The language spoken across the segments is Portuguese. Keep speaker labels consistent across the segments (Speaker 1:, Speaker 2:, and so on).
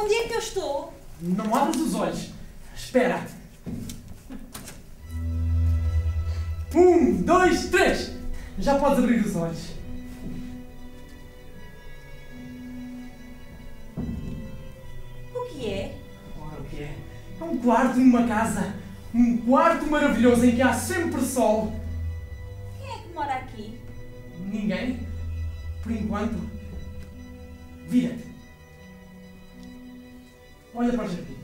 Speaker 1: Onde é que eu estou?
Speaker 2: Não abres os olhos. Espera. 1, 2, 3. Já podes abrir os olhos.
Speaker 1: O que é?
Speaker 2: Ora, o que é? É um quarto numa casa. Um quarto maravilhoso em que há sempre sol.
Speaker 1: Quem é que mora aqui?
Speaker 2: Ninguém. Por enquanto. Vira-te. Olha para o jardim.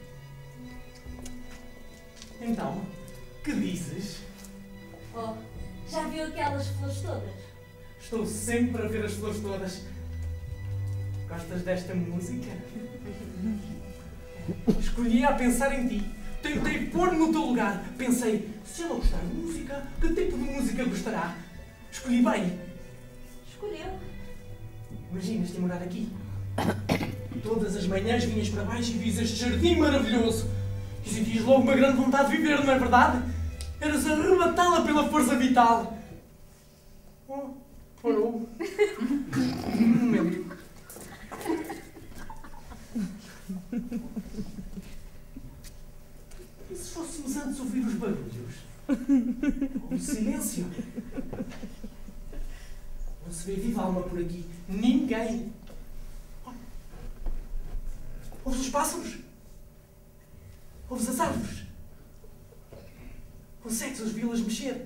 Speaker 2: Então, que dizes?
Speaker 1: Oh, já viu aquelas flores todas?
Speaker 2: Estou sempre a ver as flores todas. Gostas desta música? Escolhi a pensar em ti. Tentei pôr-me no teu lugar. Pensei, se ela gostar de música, que tipo de música gostará? Escolhi bem.
Speaker 1: Escolheu.
Speaker 2: Imaginas-te morar aqui. Todas as manhãs vinhas para baixo e vias este jardim maravilhoso. E sentias logo uma grande vontade de viver, não é verdade? Eras arrebatá-la pela força vital. Oh, parou. Um momento. E se fôssemos antes ouvir os barulhos? Ou o silêncio? Não se vê viva alma por aqui. Ninguém. Ouves os pássaros? Ouves as árvores? Consegues ouvi-las mexer?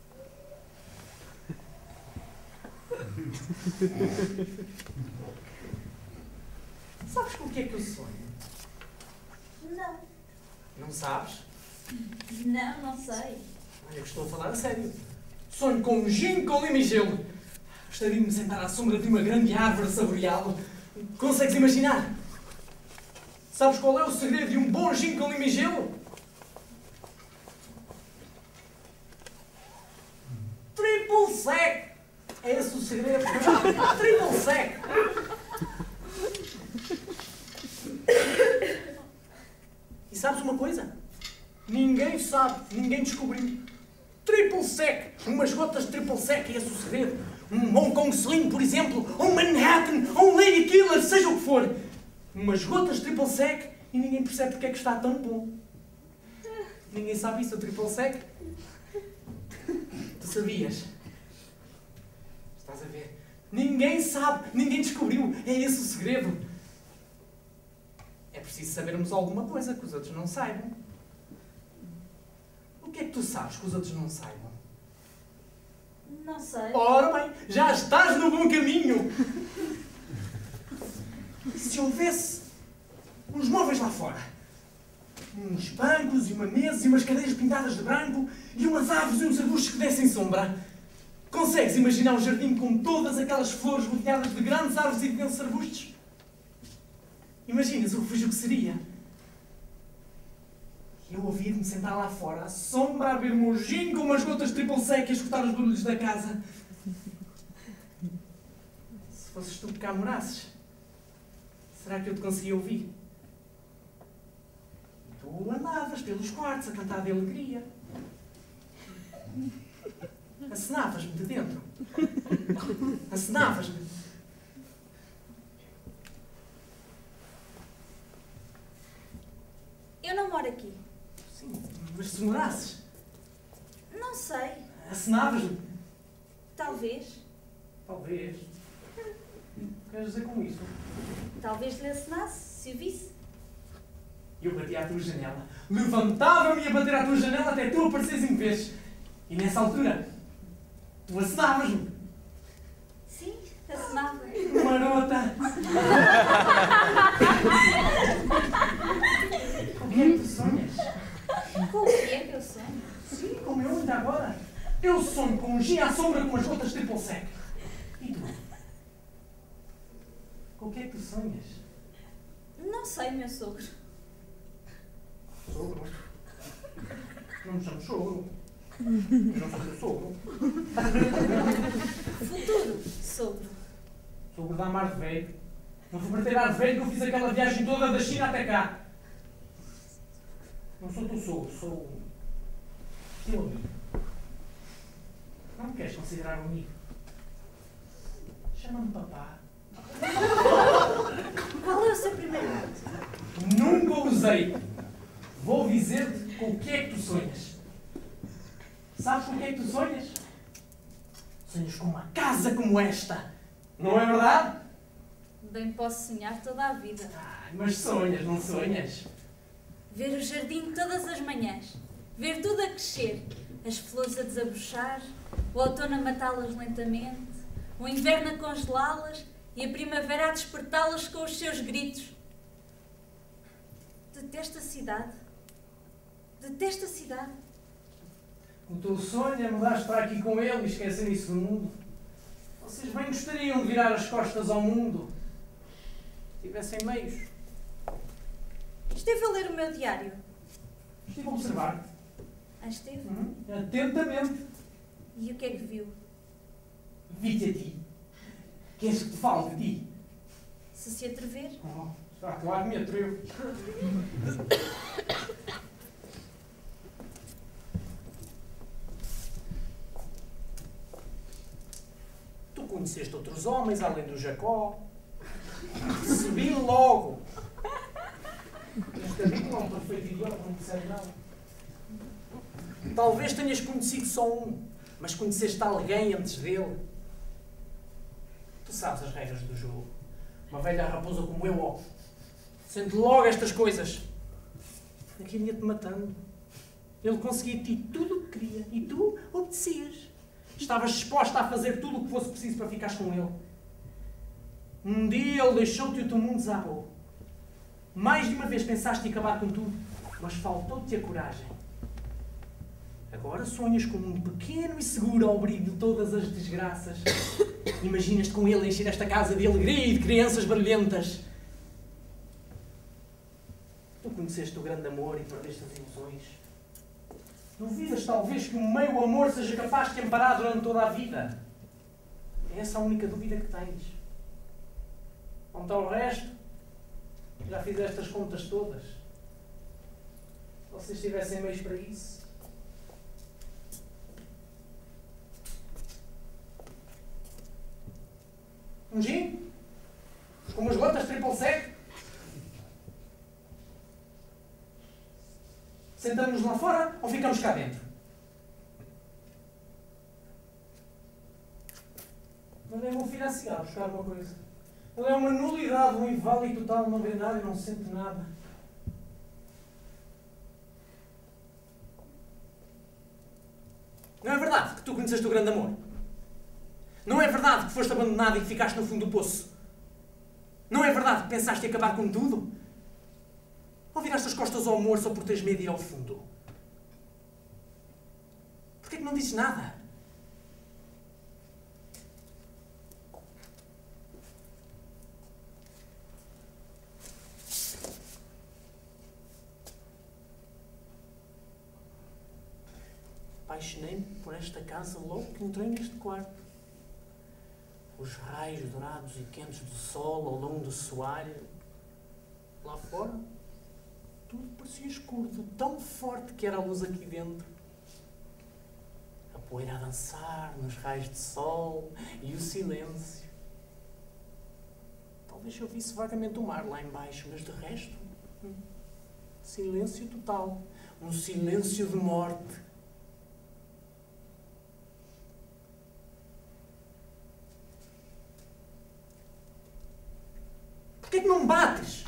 Speaker 2: Sabes com o que é que eu sonho?
Speaker 1: Não.
Speaker 2: Não sabes?
Speaker 1: Não, não sei.
Speaker 2: Olha que estou a falar a sério. Sonho com um gin com lima e gelo. Gostaria de me sentar à sombra de uma grande árvore a saboreá-lo. Consegues imaginar? Sabes qual é o segredo de um bom gin com lima e gelo? Triple sec! É esse o segredo. Triple sec! E sabes uma coisa? Ninguém sabe, ninguém descobriu. Triple sec! Umas gotas de triple sec, é esse o segredo. Um Hong Kong Slim, por exemplo, ou um Manhattan, ou um Lady Killer, seja o que for. Umas gotas de triple sec e ninguém percebe porque é que está tão bom. Ninguém sabe isso, o triple sec? Tu sabias? Estás a ver? Ninguém sabe, ninguém descobriu. É esse o segredo. É preciso sabermos alguma coisa que os outros não saibam. O que é que tu sabes que os outros não saibam?
Speaker 1: Não sei.
Speaker 2: Ora bem, já estás no bom caminho. Se houvesse uns móveis lá fora, uns bancos e uma mesa e umas cadeiras pintadas de branco e umas árvores e uns arbustos que dessem sombra, consegues imaginar um jardim com todas aquelas flores rodeadas de grandes árvores e densos arbustos? Imaginas o refúgio que seria? Eu ouvir-me sentar lá fora, à sombra, a beber um gin com umas gotas de triple sec e a escutar os barulhos da casa. Se fosses tu que cá morasses, será que eu te conseguia ouvir? Tu andavas pelos quartos a cantar de alegria. Acenavas-me de dentro. Acenavas-me.
Speaker 1: Eu não moro aqui.
Speaker 2: Sim, mas se morasses,
Speaker 1: Não sei.
Speaker 2: acenavas-me.
Speaker 1: Talvez.
Speaker 2: Talvez. O que queres dizer com isso?
Speaker 1: Talvez lhe assinasse, se o visse.
Speaker 2: Eu batia à tua janela. Levantava-me e ia bater à tua janela até tu apareceres em vez. E nessa altura, tu acenavas-me.
Speaker 1: Sim, assinava.
Speaker 2: Marota! O que é que tu sonhas?
Speaker 1: Com o que é que eu sonho?
Speaker 2: Sim, como eu ainda agora. Eu sonho com um gin à sombra com umas gotas de triple sec. E tu? Com o que é que tu sonhas?
Speaker 1: Não sei, meu sogro.
Speaker 2: Sogro? Não me chamo sogro. Eu não sou teu sogro.
Speaker 1: Futuro sogro.
Speaker 2: Sogro da Mar de Velho. Não fui para ter ar de velho que eu fiz aquela viagem toda da China até cá. Não sou teu sogro, sou teu amigo. Não me queres considerar um amigo? Chama-me papá.
Speaker 1: Qual é o seu primeiro nome?
Speaker 2: Nunca usei. Vou dizer-te com o que é que tu sonhas. Sabes com o que é que tu sonhas? Sonhas com uma casa como esta. Não é verdade?
Speaker 1: Bem posso sonhar toda a vida.
Speaker 2: Mas sonhas, não sonhas?
Speaker 1: Ver o jardim todas as manhãs. Ver tudo a crescer. As flores a desabrochar. O outono a matá-las lentamente. O inverno a congelá-las. E a primavera a despertá-las com os seus gritos. Detesto a cidade. Detesto a cidade.
Speaker 2: O teu sonho é mudar-te para aqui com ele e esquecer isso do mundo. Vocês bem gostariam de virar as costas ao mundo. Se tivessem meios.
Speaker 1: Esteve a ler o meu diário.
Speaker 2: Estive a observar-te.
Speaker 1: Esteve?
Speaker 2: Atentamente.
Speaker 1: E o que é que viu?
Speaker 2: Vi-te a ti. Queres que te fale de ti?
Speaker 1: Se atrever?
Speaker 2: Oh, está claro que me atrevo. Tu conheceste outros homens além do Jacó. Percebi logo. Este amigo é um perfeito idiota, não percebe nada. Talvez tenhas conhecido só um, mas conheceste alguém antes dele. Tu sabes as regras do jogo. Uma velha raposa como eu, ó, sente logo estas coisas. Aquilo ia-te matando. Ele conseguia de ti tudo o que queria e tu obedecias. Estavas disposta a fazer tudo o que fosse preciso para ficares com ele. Um dia ele deixou-te e o teu mundo desabou. Mais de uma vez pensaste em acabar com tudo, mas faltou-te a coragem. Agora sonhas com um mundo pequeno e seguro ao abrigo de todas as desgraças. Imaginas-te com ele encher esta casa de alegria e de crianças barulhentas. Tu conheceste o grande amor e perdeste as ilusões. Duvidas talvez que o meio amor seja capaz de te amparar durante toda a vida? É essa a única dúvida que tens. Quanto ao resto, já fizeste as contas todas. Se vocês tivessem meios para isso. Um gin? Com umas gotas triple sec? Sentamos-nos lá fora ou ficamos cá dentro? Mandei o meu filho a cigarro buscar alguma coisa. Ele é uma nulidade, um inválido total, não vê nada e não sente nada. Não é verdade que tu conheceste o grande amor? Não é verdade que foste abandonado e que ficaste no fundo do poço? Não é verdade que pensaste em acabar com tudo? Ou viraste as costas ao amor só por teres medo de ir ao fundo? Porquê que não dizes nada? Apaixonei-me por esta casa logo que entrei neste quarto. Os raios dourados e quentes do sol ao longo do soalho. Lá fora, tudo parecia escuro, de tão forte que era a luz aqui dentro. A poeira a dançar nos raios de sol e o silêncio. Talvez eu visse vagamente o mar lá embaixo, mas de resto, silêncio total. Um silêncio de morte. Porquê que não me bates?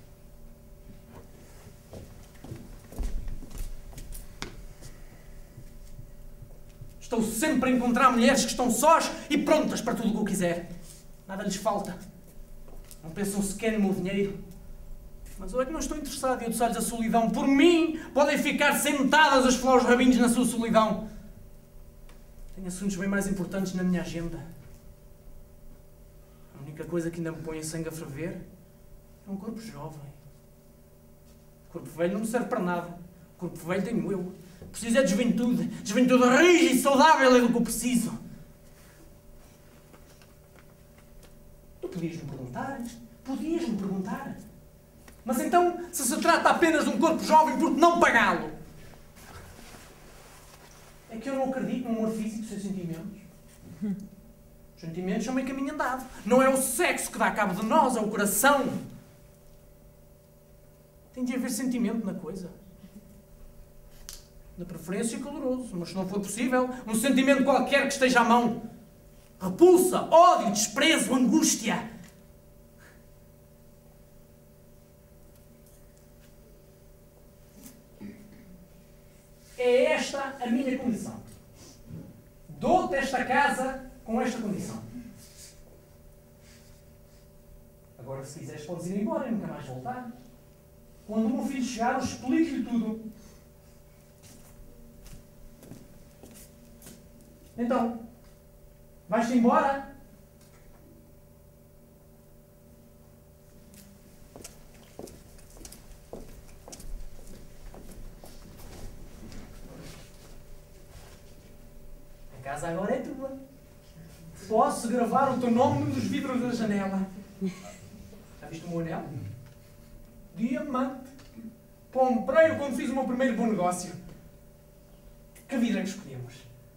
Speaker 2: Estou sempre a encontrar mulheres que estão sós e prontas para tudo o que eu quiser. Nada lhes falta. Não pensam sequer no meu dinheiro. Mas eu é que não estou interessado em adoçar-lhes a solidão. Por mim, podem ficar sentadas as flores rabinhos na sua solidão. Tenho assuntos bem mais importantes na minha agenda. A única coisa que ainda me põe em sangue a ferver é um corpo jovem. O corpo velho não me serve para nada. O corpo velho tenho eu. Preciso é de juventude. Juventude rija e saudável é do que eu preciso. Tu podias-me perguntar. Podias-me perguntar. Mas então, se trata apenas de um corpo jovem, por que não pagá-lo? É que eu não acredito no amor físico sem sentimentos. Os sentimentos são meio caminho andado. Não é o sexo que dá cabo de nós, é o coração. Tem de haver sentimento na coisa. De preferência caloroso, mas se não for possível, um sentimento qualquer que esteja à mão. Repulsa, ódio, desprezo, angústia. É esta a minha condição. Dou-te esta casa com esta condição. Agora, se quiseres, podes ir embora e nunca mais voltar. Quando o meu filho chegar, eu explico-lhe tudo. Então, vais-te embora? A casa agora é tua. Posso gravar o teu nome nos vidros da janela. Já viste o meu anel? Diamante. Comprei-o quando fiz o meu primeiro bom negócio. Que vida que escolhemos.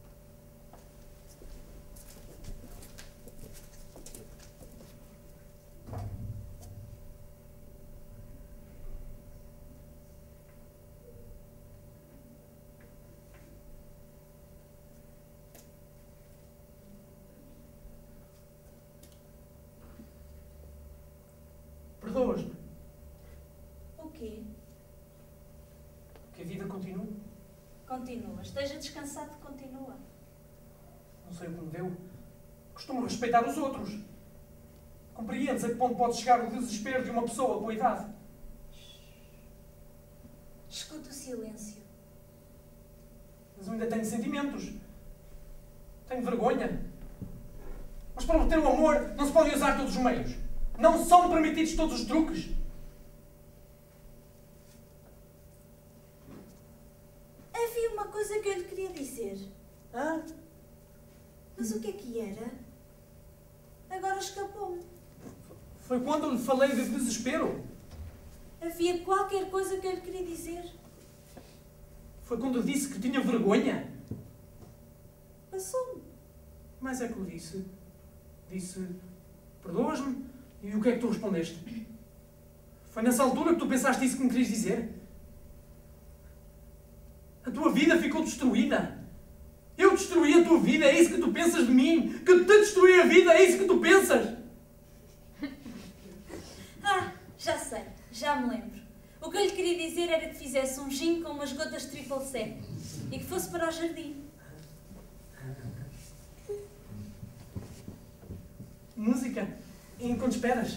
Speaker 2: Perdoas-me.
Speaker 1: O quê?
Speaker 2: Que a vida continua.
Speaker 1: Continua. Esteja descansado, continua.
Speaker 2: Não sei o que me deu. Costumo respeitar os outros. Compreendes a que ponto pode chegar o desespero de uma pessoa com a idade?
Speaker 1: Escuta o silêncio.
Speaker 2: Mas eu ainda tenho sentimentos. Tenho vergonha. Mas para obter o amor não se podem usar todos os meios. Não são permitidos todos os truques.
Speaker 1: Havia uma coisa que eu lhe queria dizer.
Speaker 2: Hã?
Speaker 1: Mas o que era? Agora escapou-me.
Speaker 2: Foi quando eu lhe falei de desespero.
Speaker 1: Havia qualquer coisa que eu lhe queria dizer.
Speaker 2: Foi quando eu disse que tinha vergonha.
Speaker 1: Passou-me.
Speaker 2: Mas é que eu disse. Disse, perdoas-me? E o que é que tu respondeste? Foi nessa altura que tu pensaste isso que me querias dizer? A tua vida ficou destruída. Eu destruí a tua vida, é isso que tu pensas de mim? Que te destruí a vida, é isso que tu pensas?
Speaker 1: Ah, já sei, já me lembro. O que eu lhe queria dizer era que fizesse um gin com umas gotas de triple sec e que fosse para o jardim.
Speaker 2: Música? Enquanto esperas?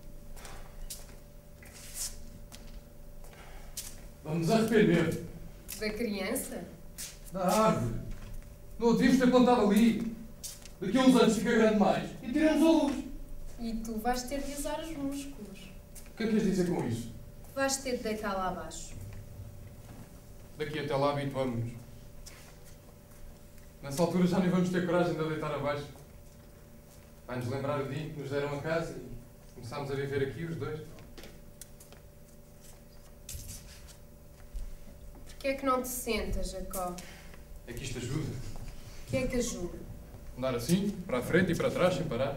Speaker 3: Vamos nos arrepender. Da criança?
Speaker 4: Da árvore. Não a devíamos ter plantado ali. Daqui a uns anos fica grande mais e tiramos a luz.
Speaker 3: E tu vais ter de usar os músculos.
Speaker 4: O que é que queres dizer com isso?
Speaker 3: Vais ter de deitar lá abaixo.
Speaker 4: Daqui até lá habituamos-nos. Nessa altura já nem vamos ter coragem de a deitar abaixo. Vai-nos lembrar o dia em que nos deram a casa e começámos a viver aqui os dois.
Speaker 3: Porquê é que não te sentas, Jacó?
Speaker 4: É que isto ajuda.
Speaker 3: O que é que ajuda?
Speaker 4: Andar assim, para a frente e para trás, sem parar.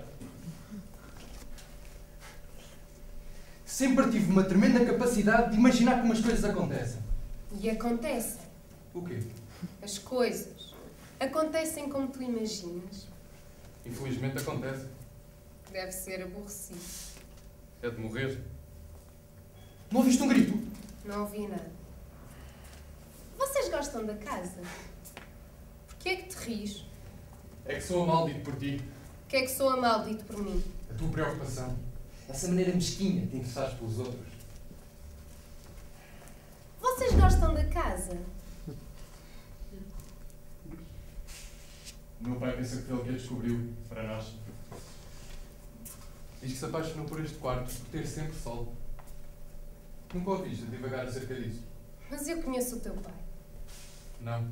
Speaker 5: Sempre tive uma tremenda capacidade de imaginar como as coisas acontecem.
Speaker 3: E acontecem.
Speaker 4: O quê?
Speaker 3: As coisas acontecem como tu imaginas.
Speaker 4: Infelizmente acontece.
Speaker 3: Deve ser aborrecido.
Speaker 4: É de morrer.
Speaker 5: Não ouviste um grito?
Speaker 3: Não ouvi nada. Vocês gostam da casa? Porquê é que te ris?
Speaker 4: É que sou maldito por ti.
Speaker 3: Porquê é que sou maldito por mim?
Speaker 4: A tua preocupação.
Speaker 5: Essa maneira mesquinha de te interessares pelos outros.
Speaker 3: Vocês gostam da casa?
Speaker 4: O meu pai pensa que foi ele que a descobriu, para nós. Diz que se apaixonou por este quarto, por ter sempre sol. Nunca ouviste divagar acerca disso?
Speaker 3: Mas eu conheço o teu pai.
Speaker 4: Não.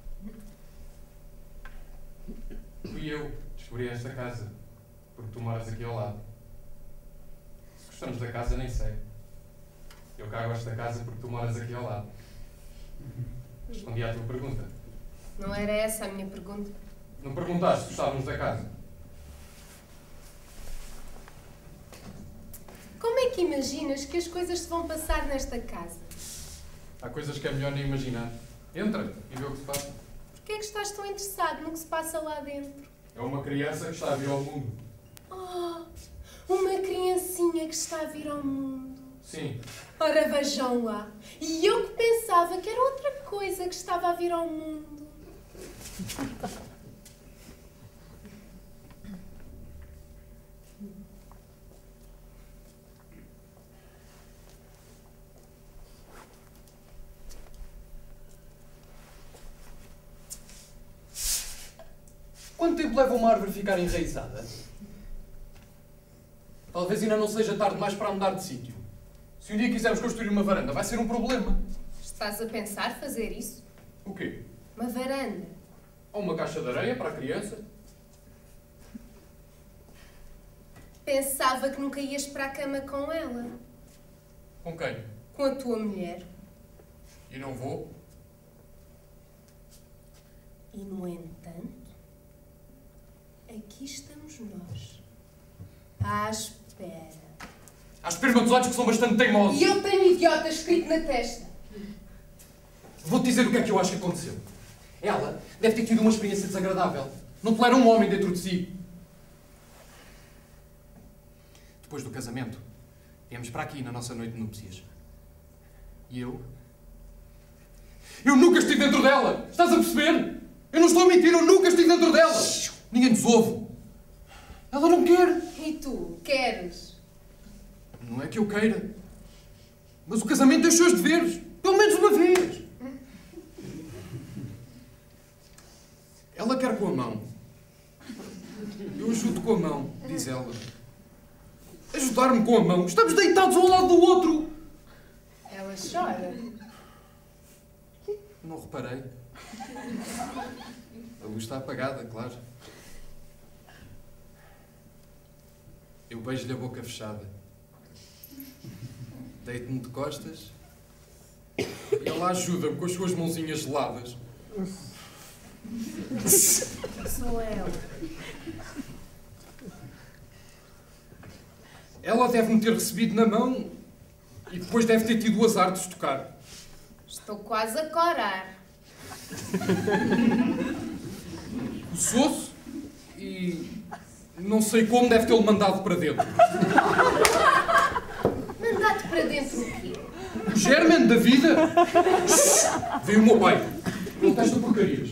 Speaker 4: Fui eu que descobri esta casa, porque tu moras aqui ao lado. Se gostamos da casa, nem sei. Eu cá gosto da casa porque tu moras aqui ao lado. Respondi à tua pergunta.
Speaker 3: Não era essa a minha pergunta?
Speaker 4: Não perguntaste se gostávamos da casa.
Speaker 3: Como é que imaginas que as coisas se vão passar nesta casa?
Speaker 4: Há coisas que é melhor nem imaginar. Entra e vê o que se passa.
Speaker 3: Porquê é que estás tão interessado no que se passa lá dentro?
Speaker 4: É uma criança que está a vir ao mundo.
Speaker 3: Oh, uma criancinha que está a vir ao mundo.
Speaker 4: Sim.
Speaker 3: Ora, vejam lá. E eu que pensava que era outra coisa que estava a vir ao mundo.
Speaker 5: Quanto tempo leva uma árvore a ficar enraizada? Talvez ainda não seja tarde demais para mudar de sítio. Se um dia quisermos construir uma varanda, vai ser um problema.
Speaker 3: Estás a pensar fazer isso?
Speaker 4: O quê?
Speaker 3: Uma varanda.
Speaker 4: Ou uma caixa de areia para a criança?
Speaker 3: Pensava que nunca ias para a cama com ela.
Speaker 4: Com quem?
Speaker 3: Com a tua mulher.
Speaker 4: E não vou?
Speaker 3: E, no entanto, aqui estamos nós. À espera.
Speaker 5: Há espermatozoides que são bastante teimosos.
Speaker 3: E eu tenho idiota escrito na testa.
Speaker 5: Vou-te dizer o que é que eu acho que aconteceu. Ela deve ter tido uma experiência desagradável. Não tolera um homem dentro de si. Depois do casamento, viemos para aqui na nossa noite de núpcias. E eu nunca estive dentro dela! Estás a perceber? Eu não estou a mentir, eu nunca estive dentro dela! Ninguém nos ouve. Ela não quer.
Speaker 3: E tu, queres?
Speaker 5: Não é que eu queira. Mas o casamento tem os seus deveres. Pelo menos uma vez. Ela quer com a mão. Eu ajudo com a mão, diz ela. Ajudar-me com a mão. Estamos deitados um ao lado do outro.
Speaker 3: Ela chora.
Speaker 5: Não reparei. A luz está apagada, claro. Eu beijo-lhe a boca fechada. Deito-me de costas e ela ajuda-me com as suas mãozinhas geladas.
Speaker 3: Sou ela.
Speaker 5: Ela deve-me ter recebido na mão e depois deve ter tido o azar de se tocar.
Speaker 3: Estou quase a corar.
Speaker 5: Coçou-se e não sei como deve tê-lo mandado para dentro.
Speaker 3: Mandar-te para dentro o quê?
Speaker 5: O germen da vida? Veio o meu pai. Ele testa porcarias.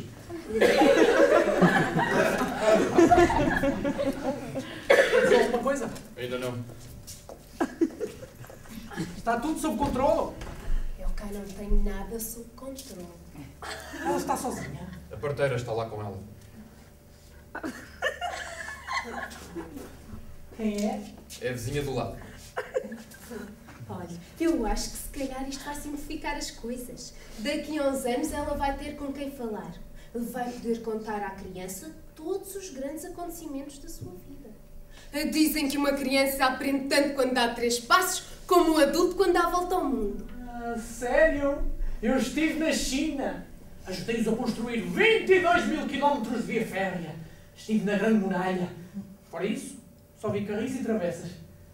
Speaker 2: Dizer alguma coisa?
Speaker 4: Ainda não.
Speaker 2: Está tudo sob controle.
Speaker 3: É o que pai não tem nada sob controle.
Speaker 2: Ela está sozinha.
Speaker 5: A parteira está lá com ela.
Speaker 2: Quem é?
Speaker 5: É a vizinha do lado.
Speaker 3: Olha, eu acho que se calhar isto vai simplificar as coisas. Daqui a uns anos ela vai ter com quem falar. Vai poder contar à criança todos os grandes acontecimentos da sua vida. Dizem que uma criança aprende tanto quando dá 3 passos, como um adulto quando dá a volta ao mundo.
Speaker 2: Sério? Eu estive na China. Ajudei-os a construir 22 mil quilómetros de via férrea. Estive na Grande Muralha. Fora isso, só vi carris e travessas.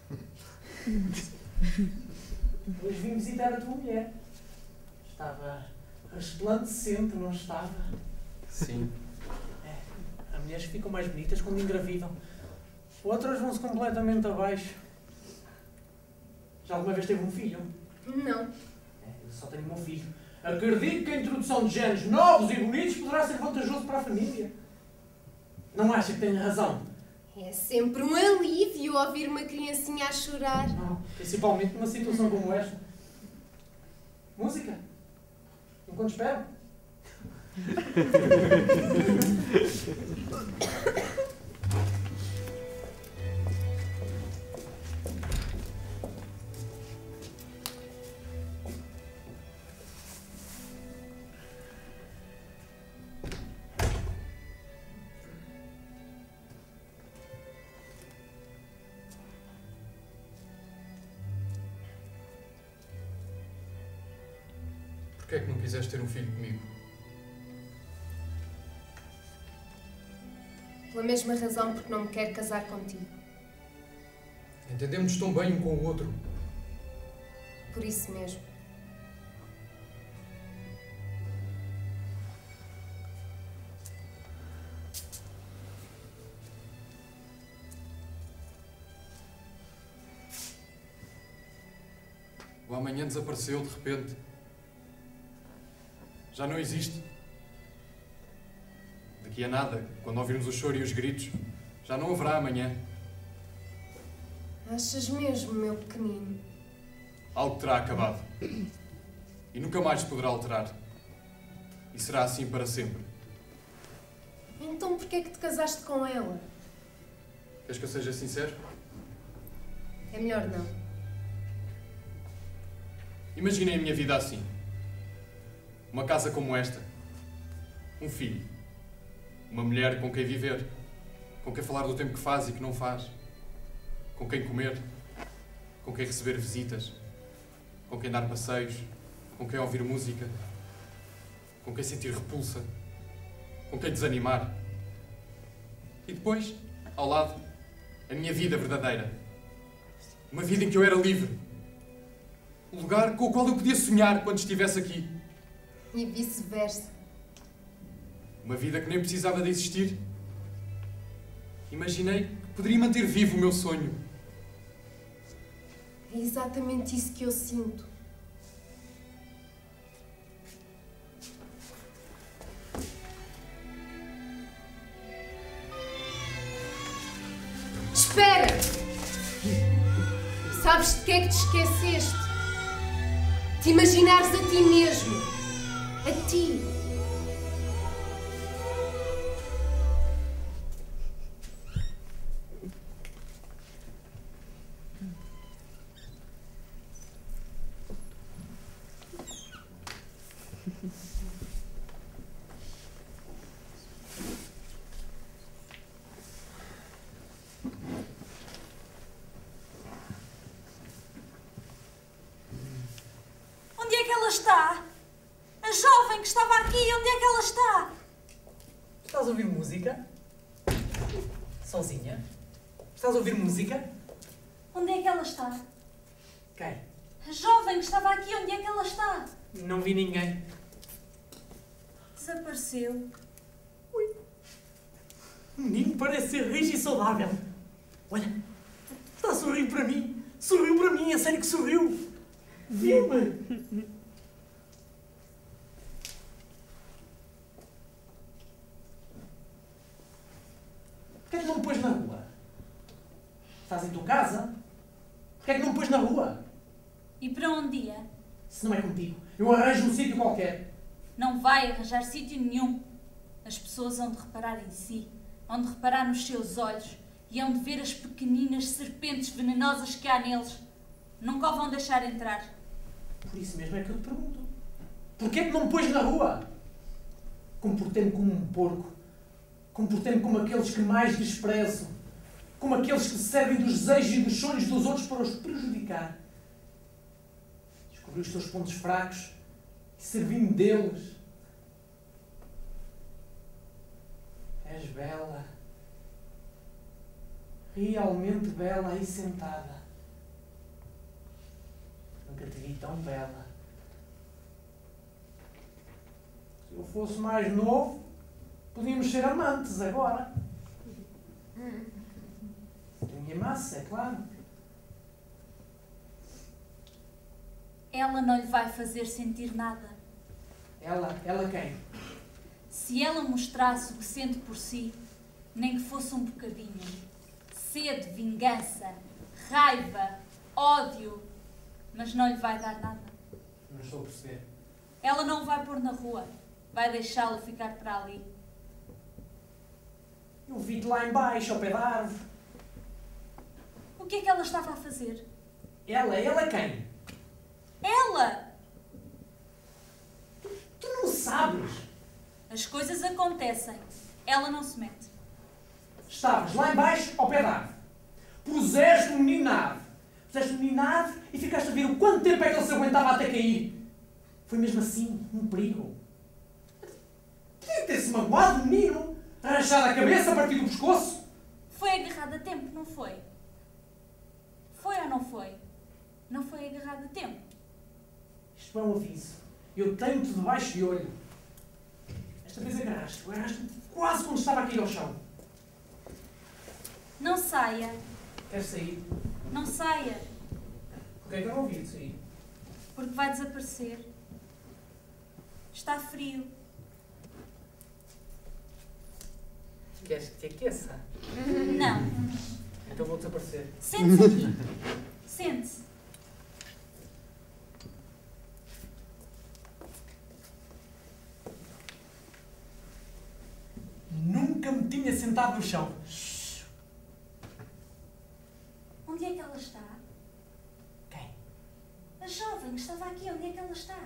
Speaker 2: Depois vim visitar a tua mulher. Estava resplandecente, não estava?
Speaker 5: Sim.
Speaker 2: Há mulheres que ficam mais bonitas quando engravidam. Outras vão-se completamente abaixo. Já alguma vez teve um filho?
Speaker 3: Não.
Speaker 2: Eu só tenho um filho. Acredito que a introdução de genes novos e bonitos poderá ser vantajoso para a família. Não acha que tenho razão?
Speaker 3: É sempre um alívio ouvir uma criancinha a chorar.
Speaker 2: Não, principalmente numa situação como esta. Música. Enquanto espero.
Speaker 5: Porquê é que não quiseste ter um filho comigo?
Speaker 3: Pela mesma razão porque não me quero casar contigo.
Speaker 5: Entendemos tão bem um com o outro.
Speaker 3: Por isso mesmo.
Speaker 5: O amanhã desapareceu de repente. Já não existe. Daqui a nada, quando ouvirmos o choro e os gritos, já não haverá amanhã.
Speaker 3: Achas mesmo, meu pequenino?
Speaker 5: Algo terá acabado. E nunca mais se poderá alterar. E será assim para sempre.
Speaker 3: Então porquê é que te casaste com ela?
Speaker 5: Queres que eu seja sincero?
Speaker 3: É melhor não.
Speaker 5: Imaginei a minha vida assim. Uma casa como esta. Um filho. Uma mulher com quem viver. Com quem falar do tempo que faz e que não faz. Com quem comer. Com quem receber visitas. Com quem dar passeios. Com quem ouvir música. Com quem sentir repulsa. Com quem desanimar. E depois, ao lado, a minha vida verdadeira. Uma vida em que eu era livre. O lugar com o qual eu podia sonhar quando estivesse aqui.
Speaker 3: E vice-versa.
Speaker 5: Uma vida que nem precisava de existir. Imaginei que poderia manter vivo o meu sonho.
Speaker 3: É exatamente isso que eu sinto. Espera! Sabes de que é que te esqueceste? Te imaginares a ti mesmo. A ti.
Speaker 1: Onde é que ela está? A jovem que estava aqui, onde é que ela está?
Speaker 2: Estás a ouvir música? Sozinha? Estás a ouvir música?
Speaker 1: Onde é que ela está?
Speaker 2: Quem?
Speaker 1: A jovem que estava aqui, onde é que ela está?
Speaker 2: Não vi ninguém.
Speaker 1: Desapareceu.
Speaker 2: O menino parece ser rijo e saudável. Olha, está a sorrir para mim. Sorriu para mim, é sério que sorriu. Viu-me. Porquê é que não me pôs na rua? Estás em tua casa? Porquê é que não me pôs na rua?
Speaker 1: E para onde ia?
Speaker 2: Se não é contigo, Eu arranjo um sítio qualquer.
Speaker 1: Não vai arranjar sítio nenhum. As pessoas hão de reparar em si, hão de reparar nos seus olhos e hão de ver as pequeninas serpentes venenosas que há neles. Nunca o vão deixar entrar.
Speaker 2: Por isso mesmo é que eu te pergunto. Porquê é que não me pôs na rua? Comportei-me como um porco. Comportei-me como aqueles que mais desprezo. Como aqueles que se servem dos desejos e dos sonhos dos outros para os prejudicar. Descobri os teus pontos fracos e servi-me deles. És bela. Realmente bela aí sentada. Nunca te vi tão bela. Se eu fosse mais novo, podíamos ser amantes agora. Se tu me amasses, é claro.
Speaker 1: Ela não lhe vai fazer sentir nada.
Speaker 2: Ela quem?
Speaker 1: Se ela mostrasse o que sente por si, nem que fosse um bocadinho. Sede, vingança, raiva, ódio, mas não lhe vai dar nada.
Speaker 2: Não estou a perceber.
Speaker 1: Ela não o vai pôr na rua, vai deixá-lo ficar para ali.
Speaker 2: Eu vi-te lá embaixo, ao pé da árvore.
Speaker 1: O que é que ela estava a fazer?
Speaker 2: Ela quem?
Speaker 1: Ela!
Speaker 2: Tu não sabes.
Speaker 1: As coisas acontecem, ela não se mete.
Speaker 2: Estavas lá embaixo, ao pé da árvore. Puseste o menino na árvore. Puseste o menino na árvore e ficaste a ver o quanto tempo é que ele se aguentava até cair. Foi mesmo assim, um perigo. Podia ter-se magoado o menino, arranchado a cabeça, a partir do pescoço.
Speaker 1: Foi agarrado a tempo, não foi? Foi ou não foi? Não foi agarrado a tempo.
Speaker 2: Isto é um aviso. Eu tenho-te debaixo de olho. Esta vez agarraste-me quase quando estava a cair ao chão.
Speaker 1: Não saia,
Speaker 2: Queres sair?
Speaker 1: não saia,
Speaker 2: Porquê é que eu não vi de sair?
Speaker 1: porque vai desaparecer. Está frio.
Speaker 2: Queres que te aqueça?
Speaker 1: Não.
Speaker 2: Então vou desaparecer.
Speaker 1: Sente-se aqui. Sente-se.
Speaker 2: Nunca me tinha sentado no chão.
Speaker 1: Onde é que ela está?
Speaker 2: Quem?
Speaker 1: A jovem que estava aqui, onde é que ela está?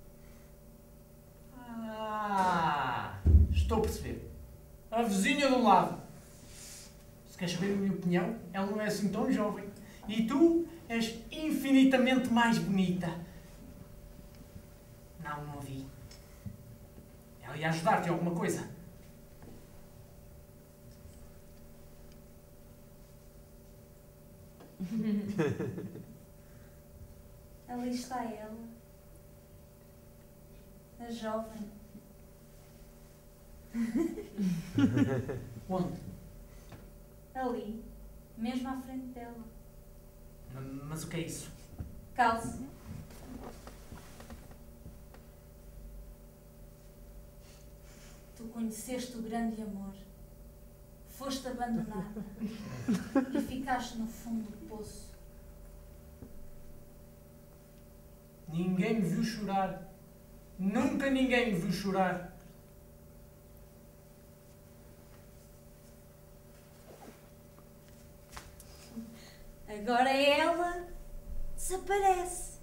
Speaker 2: Estou a perceber. A vizinha do lado. Se queres saber a minha opinião, ela não é assim tão jovem. E tu és infinitamente mais bonita. Não vi. Ela ia ajudar-te em alguma coisa.
Speaker 1: Ali está ela. A jovem.
Speaker 2: Onde?
Speaker 1: Ali. Mesmo à frente dela.
Speaker 2: Mas o que é isso?
Speaker 1: Calce. Tu conheceste o grande amor. Foste abandonada. E ficaste no fundo do poço.
Speaker 2: Ninguém me viu chorar. Nunca ninguém me viu chorar.
Speaker 1: Agora ela desaparece.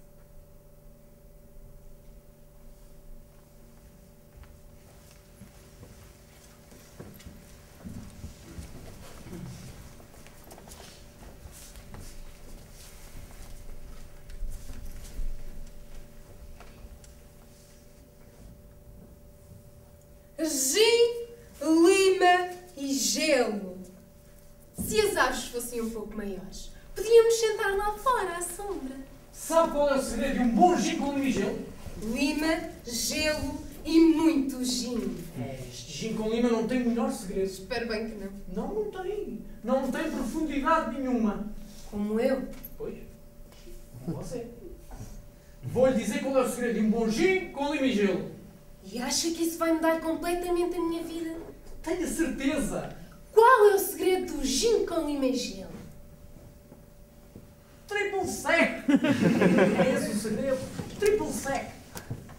Speaker 3: Gin, lima e gelo. Se as árvores fossem um pouco maiores, podíamos sentar lá fora, à sombra.
Speaker 2: Sabe qual é o segredo de um bom gin com limão e gelo?
Speaker 3: Lima, gelo e muito gin.
Speaker 2: Este gin com lima não tem o menor segredo.
Speaker 3: Espero bem que não.
Speaker 2: Não tem. Não tem profundidade nenhuma.
Speaker 3: Como eu.
Speaker 2: Pois. Com você. Vou-lhe dizer qual é o segredo de um bom gin com lima e gelo.
Speaker 3: E acha que isso vai mudar completamente a minha vida?
Speaker 2: Tenho a certeza.
Speaker 3: Qual é o segredo do gin com lima e gelo?
Speaker 2: Triple sec. É esse o segredo. Triple sec.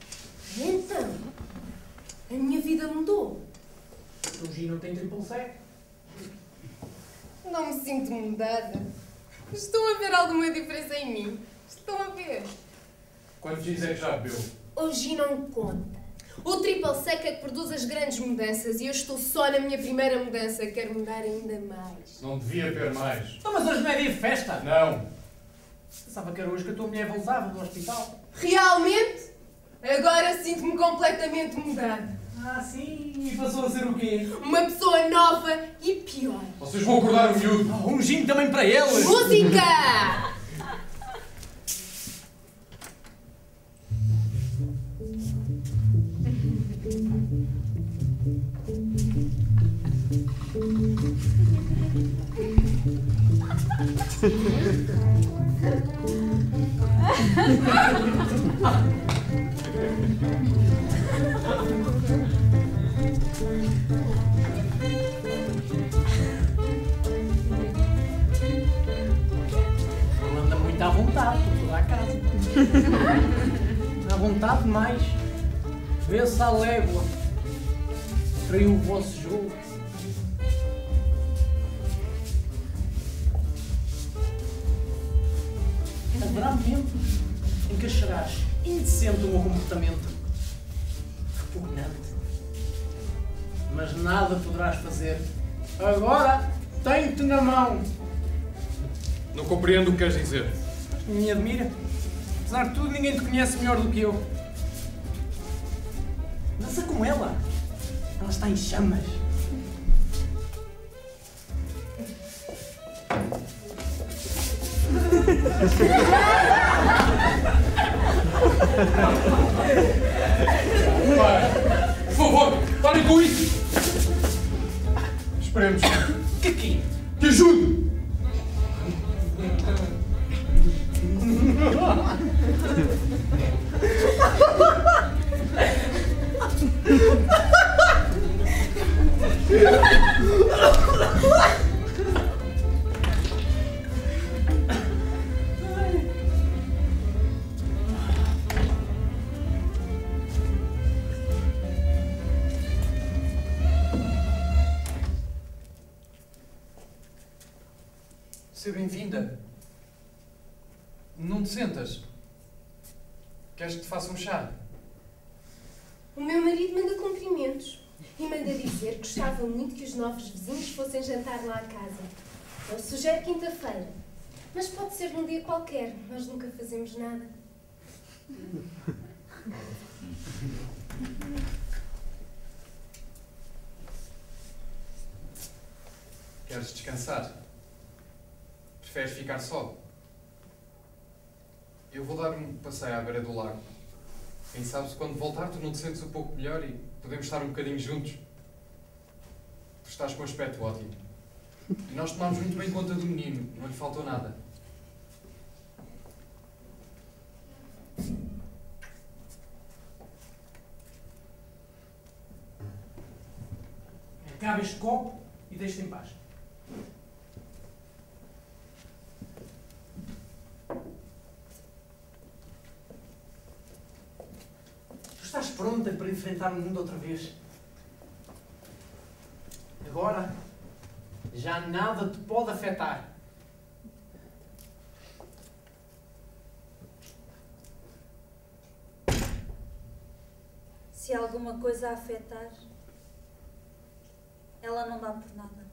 Speaker 3: E então, a minha vida mudou.
Speaker 2: O Gino tem triple sec.
Speaker 3: Não me sinto mudada. Estão a ver alguma diferença em mim? Estão a ver?
Speaker 4: Quantos gins é que já bebeu?
Speaker 3: Hoje não conta. O triple sec é que produz as grandes mudanças e eu estou só na minha primeira mudança. Quero mudar ainda mais.
Speaker 4: Não devia haver mais.
Speaker 2: Então, mas hoje não é dia de festa.
Speaker 4: Não.
Speaker 2: Pensava que era hoje que a tua mulher voltava do hospital.
Speaker 3: Realmente? Agora sinto-me completamente mudada.
Speaker 2: Ah, sim. E passou a ser o quê?
Speaker 3: Uma pessoa nova e pior.
Speaker 4: Vocês vão acordar o miúdo.
Speaker 2: Um gin também para eles.
Speaker 3: Música!
Speaker 2: Não anda muito à vontade por toda a casa. À vontade demais. Vê-se à légua. Traiu o vosso jogo. Haverá momentos em que acharás indecente o meu comportamento. Repugnante. Mas nada poderás fazer. Agora tenho-te na mão.
Speaker 5: Não compreendo o que queres dizer.
Speaker 2: Me admira. Apesar de tudo, ninguém te conhece melhor do que eu. Dança com ela. Ela está em chamas.
Speaker 4: Para! Por favor, parem com isso! Esperemos.
Speaker 2: Que aqui?
Speaker 4: Te ajude!
Speaker 5: Seja bem-vinda. Não te sentas? Queres que te faça um chá?
Speaker 3: O meu marido manda cumprimentos e manda dizer que gostava muito que os novos vizinhos fossem jantar lá à casa. Ele sugere quinta-feira, mas pode ser num dia qualquer, nós nunca fazemos nada.
Speaker 5: Queres descansar? Preferes ficar só? Eu vou dar um passeio à beira do lago. Quem sabe se quando voltar tu não te sentes um pouco melhor e podemos estar um bocadinho juntos. Tu estás com um aspecto ótimo. E nós tomámos muito bem conta do menino, não lhe faltou nada.
Speaker 2: Acaba este copo e deixa-te em paz. Tu estás pronta para enfrentar o mundo outra vez? Agora, já nada te pode afetar.
Speaker 1: Se alguma coisa a afetar, ela não dá por nada.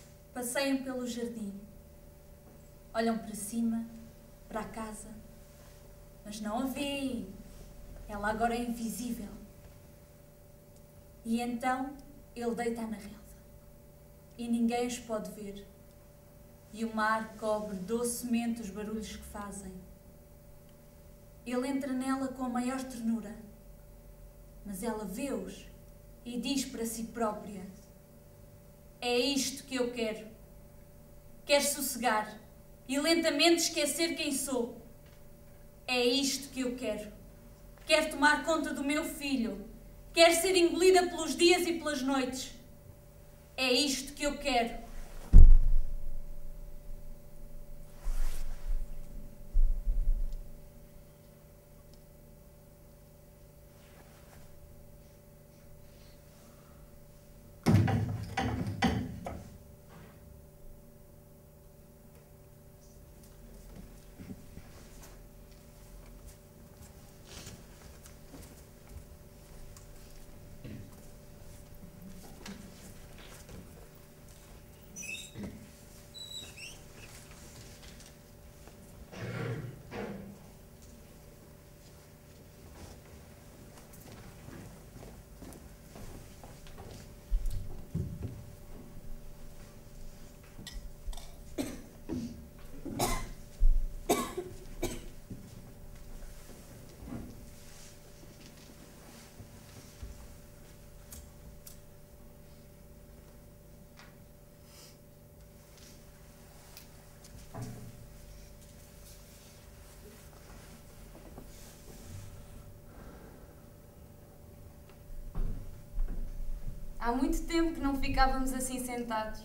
Speaker 1: Passeiam pelo jardim. Olham para cima, para a casa, Mas não a veem. Ela agora é invisível. E então ele deita na relva. E ninguém os pode ver. E o mar cobre docemente os barulhos que fazem. Ele entra nela com a maior ternura. Mas ela vê-os e diz para si própria: é isto que eu quero. Quero sossegar e lentamente esquecer quem sou. É isto que eu quero. Quero tomar conta do meu filho. Quero ser engolida pelos dias e pelas noites. É isto que eu quero.
Speaker 6: Há muito tempo que não ficávamos assim sentados.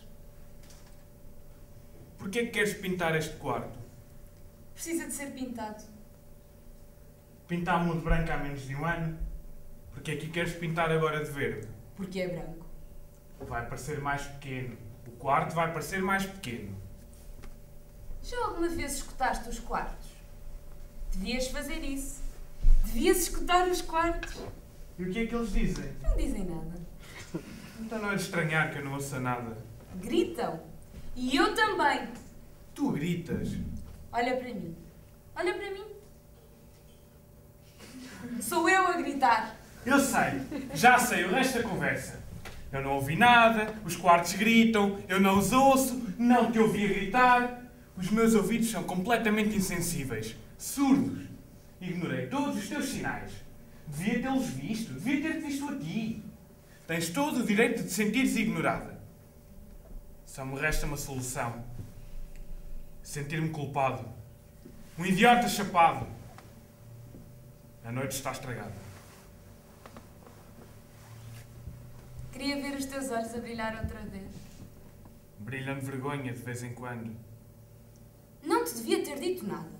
Speaker 7: Porquê que queres pintar este quarto?
Speaker 6: Precisa de ser pintado.
Speaker 7: Pintámo-lo de branco há menos de um ano. Porquê que queres pintar agora de verde?
Speaker 6: Porque é branco.
Speaker 7: Vai parecer mais pequeno. O quarto vai parecer mais pequeno.
Speaker 6: Já alguma vez escutaste os quartos? Devias fazer isso. Devias escutar os quartos.
Speaker 7: E o que é que eles dizem?
Speaker 6: Não dizem nada.
Speaker 7: Então não é de estranhar que eu não ouça nada.
Speaker 6: Gritam. E eu também.
Speaker 7: Tu gritas.
Speaker 6: Olha para mim. Olha para mim. Sou eu a gritar.
Speaker 7: Eu sei. Já sei o resto da conversa. Eu não ouvi nada, os quartos gritam, eu não os ouço, não te ouvi a gritar. Os meus ouvidos são completamente insensíveis, surdos. Ignorei todos os teus sinais. Devia tê-los visto, devia ter-te visto a ti. Tens todo o direito de te sentires ignorada. Só me resta uma solução. Sentir-me culpado. Um idiota chapado. A noite está estragada.
Speaker 6: Queria ver os teus olhos a brilhar outra vez.
Speaker 7: Brilham de vergonha de vez em quando.
Speaker 6: Não te devia ter dito nada.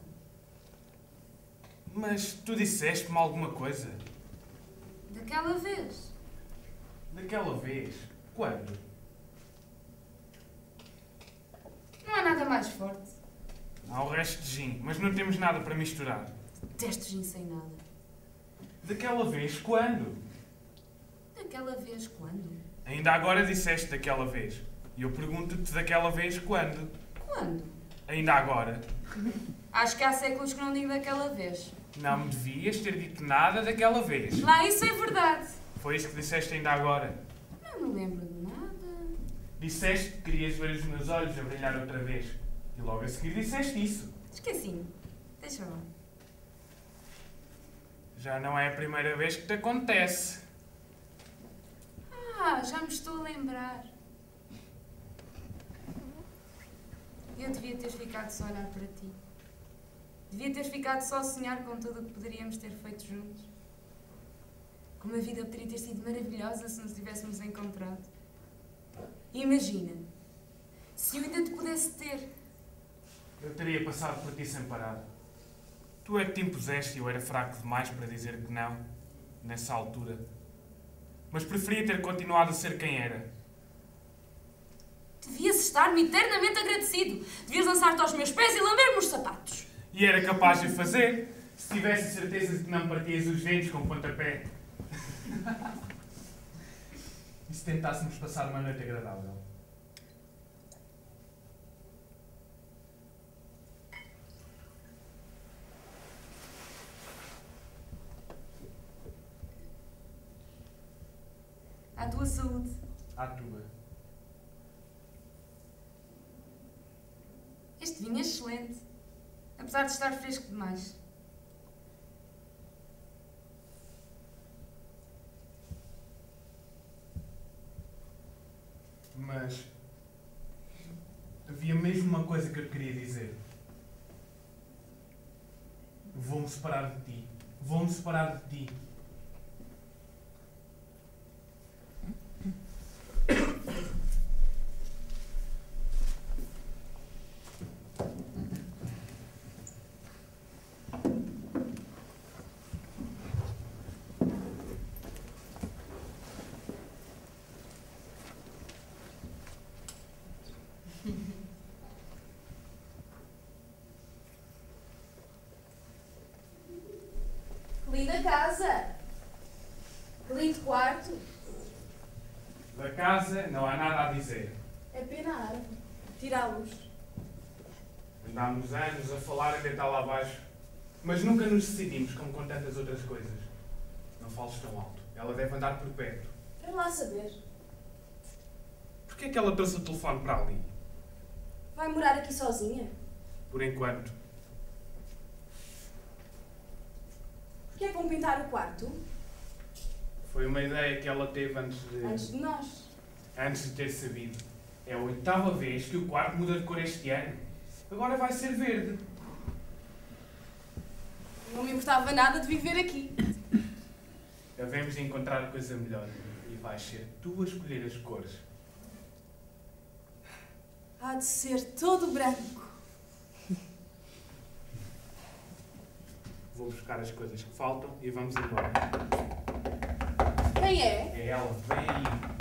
Speaker 7: Mas tu disseste-me alguma coisa?
Speaker 6: Daquela vez.
Speaker 7: Daquela vez? Quando?
Speaker 6: Não há nada mais forte.
Speaker 7: Há o resto de gin, mas não temos nada para misturar.
Speaker 6: Detesto gin sem nada.
Speaker 7: Daquela vez, quando?
Speaker 6: Daquela vez quando?
Speaker 7: Ainda agora disseste daquela vez. E eu pergunto-te daquela vez, quando?
Speaker 6: Quando?
Speaker 7: Ainda agora.
Speaker 6: Acho que há séculos que não digo daquela vez.
Speaker 7: Não me devias ter dito nada daquela vez.
Speaker 6: Lá, isso é verdade.
Speaker 7: Foi isso que disseste ainda agora.
Speaker 6: Não me lembro de nada.
Speaker 7: Disseste que querias ver os meus olhos a brilhar outra vez. E logo a seguir disseste isso.
Speaker 6: Esqueci-me. Deixa lá.
Speaker 7: Já não é a primeira vez que te acontece.
Speaker 6: Ah, já me estou a lembrar. Eu devia ter ficado só a olhar para ti. Devia ter ficado só a sonhar com tudo o que poderíamos ter feito juntos. Como a vida poderia ter sido maravilhosa se nos tivéssemos encontrado. E imagina, se eu ainda te pudesse ter.
Speaker 7: Eu teria passado por ti sem parar. Tu é que te impuseste e eu era fraco demais para dizer que não, nessa altura. Mas preferia ter continuado a ser quem era.
Speaker 6: Devias estar-me eternamente agradecido. Devias lançar-te aos meus pés e lamber-me os sapatos.
Speaker 7: E era capaz de o fazer, se tivesse certeza de que não partias os dentes com o pontapé. E se tentássemos passar uma noite agradável?
Speaker 6: À tua saúde.
Speaker 7: À tua.
Speaker 6: Este vinho é excelente, apesar de estar fresco demais.
Speaker 7: Mas havia mesmo uma coisa que eu te queria dizer. Vou-me separar de ti. Vou-me separar de ti.
Speaker 3: Que linda casa! Que lindo quarto!
Speaker 7: Da casa não há nada a dizer.
Speaker 3: É pena a árvore. Tira a luz.
Speaker 7: Andámos anos a falar em deitá-la abaixo, mas nunca nos decidimos, como com tantas outras coisas. Não fales tão alto. Ela deve andar por perto.
Speaker 3: Quero lá saber.
Speaker 7: Porquê é que ela trouxe o telefone para ali?
Speaker 3: Vai morar aqui sozinha?
Speaker 7: Por enquanto.
Speaker 3: Porquê é que vão pintar o quarto?
Speaker 7: Foi uma ideia que ela teve antes
Speaker 3: Antes de nós.
Speaker 7: de ter sabido. É a 8ª vez que o quarto muda de cor este ano. Agora vai ser verde.
Speaker 3: Não me importava nada de viver aqui.
Speaker 7: Devemos encontrar coisa melhor. E vais ser tu a escolher as cores.
Speaker 3: Há de ser todo branco.
Speaker 7: Vou buscar as coisas que faltam e vamos embora.
Speaker 3: Quem é?
Speaker 7: É ela, vem aí.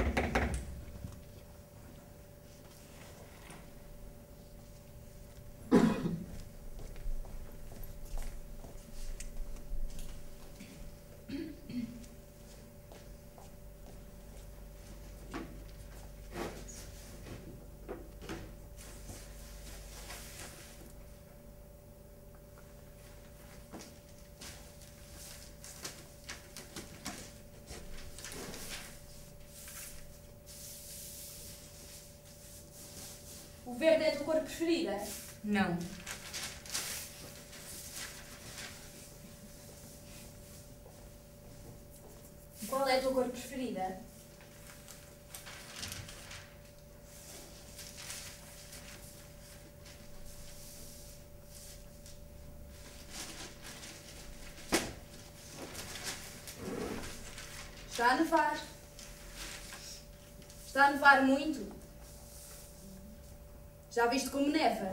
Speaker 3: O verde é a tua cor preferida?
Speaker 6: Não.
Speaker 3: Qual é a tua cor preferida? Está a nevar. Está a nevar muito. Já viste como neva?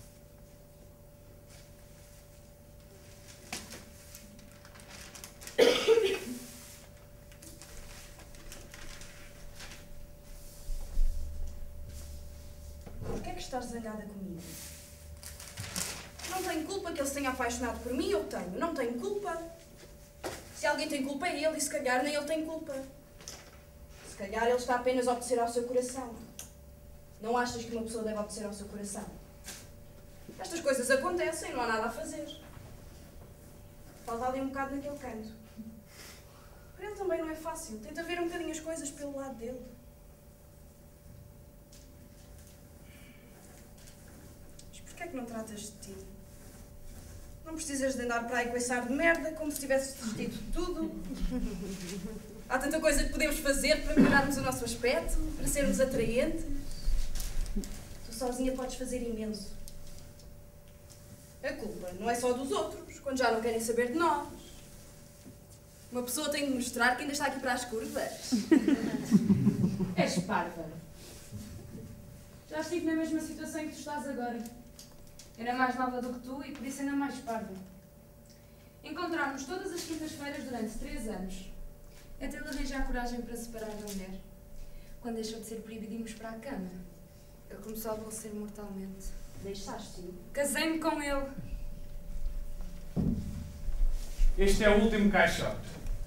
Speaker 8: Porquê é que estás zangada comigo? Não tenho culpa que ele se tenha apaixonado por mim, eu tenho. Não tenho culpa. Se alguém tem culpa é ele e se calhar nem ele tem culpa. Se calhar ele está apenas a obedecer ao seu coração. Não achas que uma pessoa deve obedecer ao seu coração? Estas coisas acontecem, não há nada a fazer. Falta ali um bocado naquele canto. Para ele também não é fácil. Tenta ver um bocadinho as coisas pelo lado dele. Mas porquê é que não tratas de ti? Não precisas de andar para aí com esse ar de merda, como se tivesses desistido de tudo. Há tanta coisa que podemos fazer para melhorarmos o nosso aspecto, para sermos atraentes. Tu sozinha podes fazer imenso. A culpa não é só dos outros, quando já não querem saber de nós. Uma pessoa tem de mostrar que ainda está aqui para as curvas.
Speaker 3: És parva.
Speaker 6: Já estive na mesma situação em que tu estás agora. Era mais nova do que tu e por isso ainda mais parva. Encontrámos todas as quintas-feiras durante 3 anos. Até ele arranjar coragem para separar da mulher. Quando deixou de ser proibido irmos para a cama, ele começou a aborrecer mortalmente.
Speaker 3: Deixaste-o.
Speaker 6: Casei-me com ele.
Speaker 7: Este é o último caixote.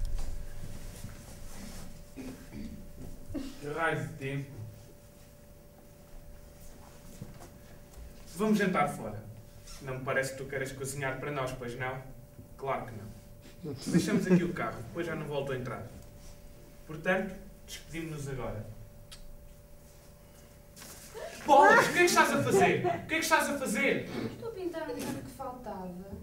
Speaker 7: Que raio de tempo. Vamos jantar fora. Não me parece que tu queiras cozinhar para nós, pois não? Claro que não. Deixamos aqui o carro, depois já não volto a entrar. Portanto, Despedimos-nos agora. Bolas, o que é que estás a fazer? O que é que estás a fazer?
Speaker 6: Estou a pintar um canto que faltava.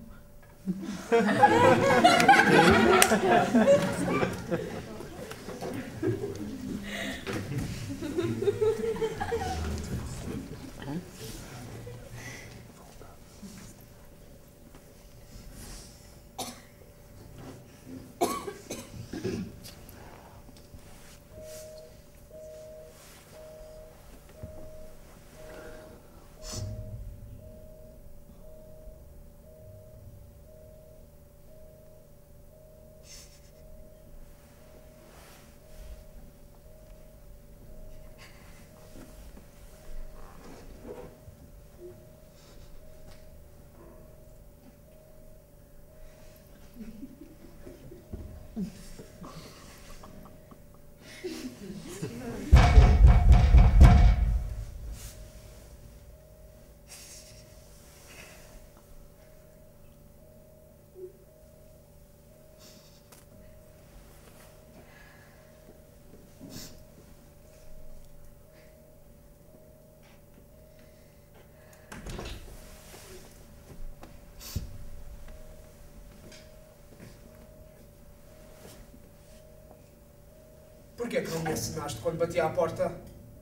Speaker 2: Porquê que não me assinaste quando bati à porta?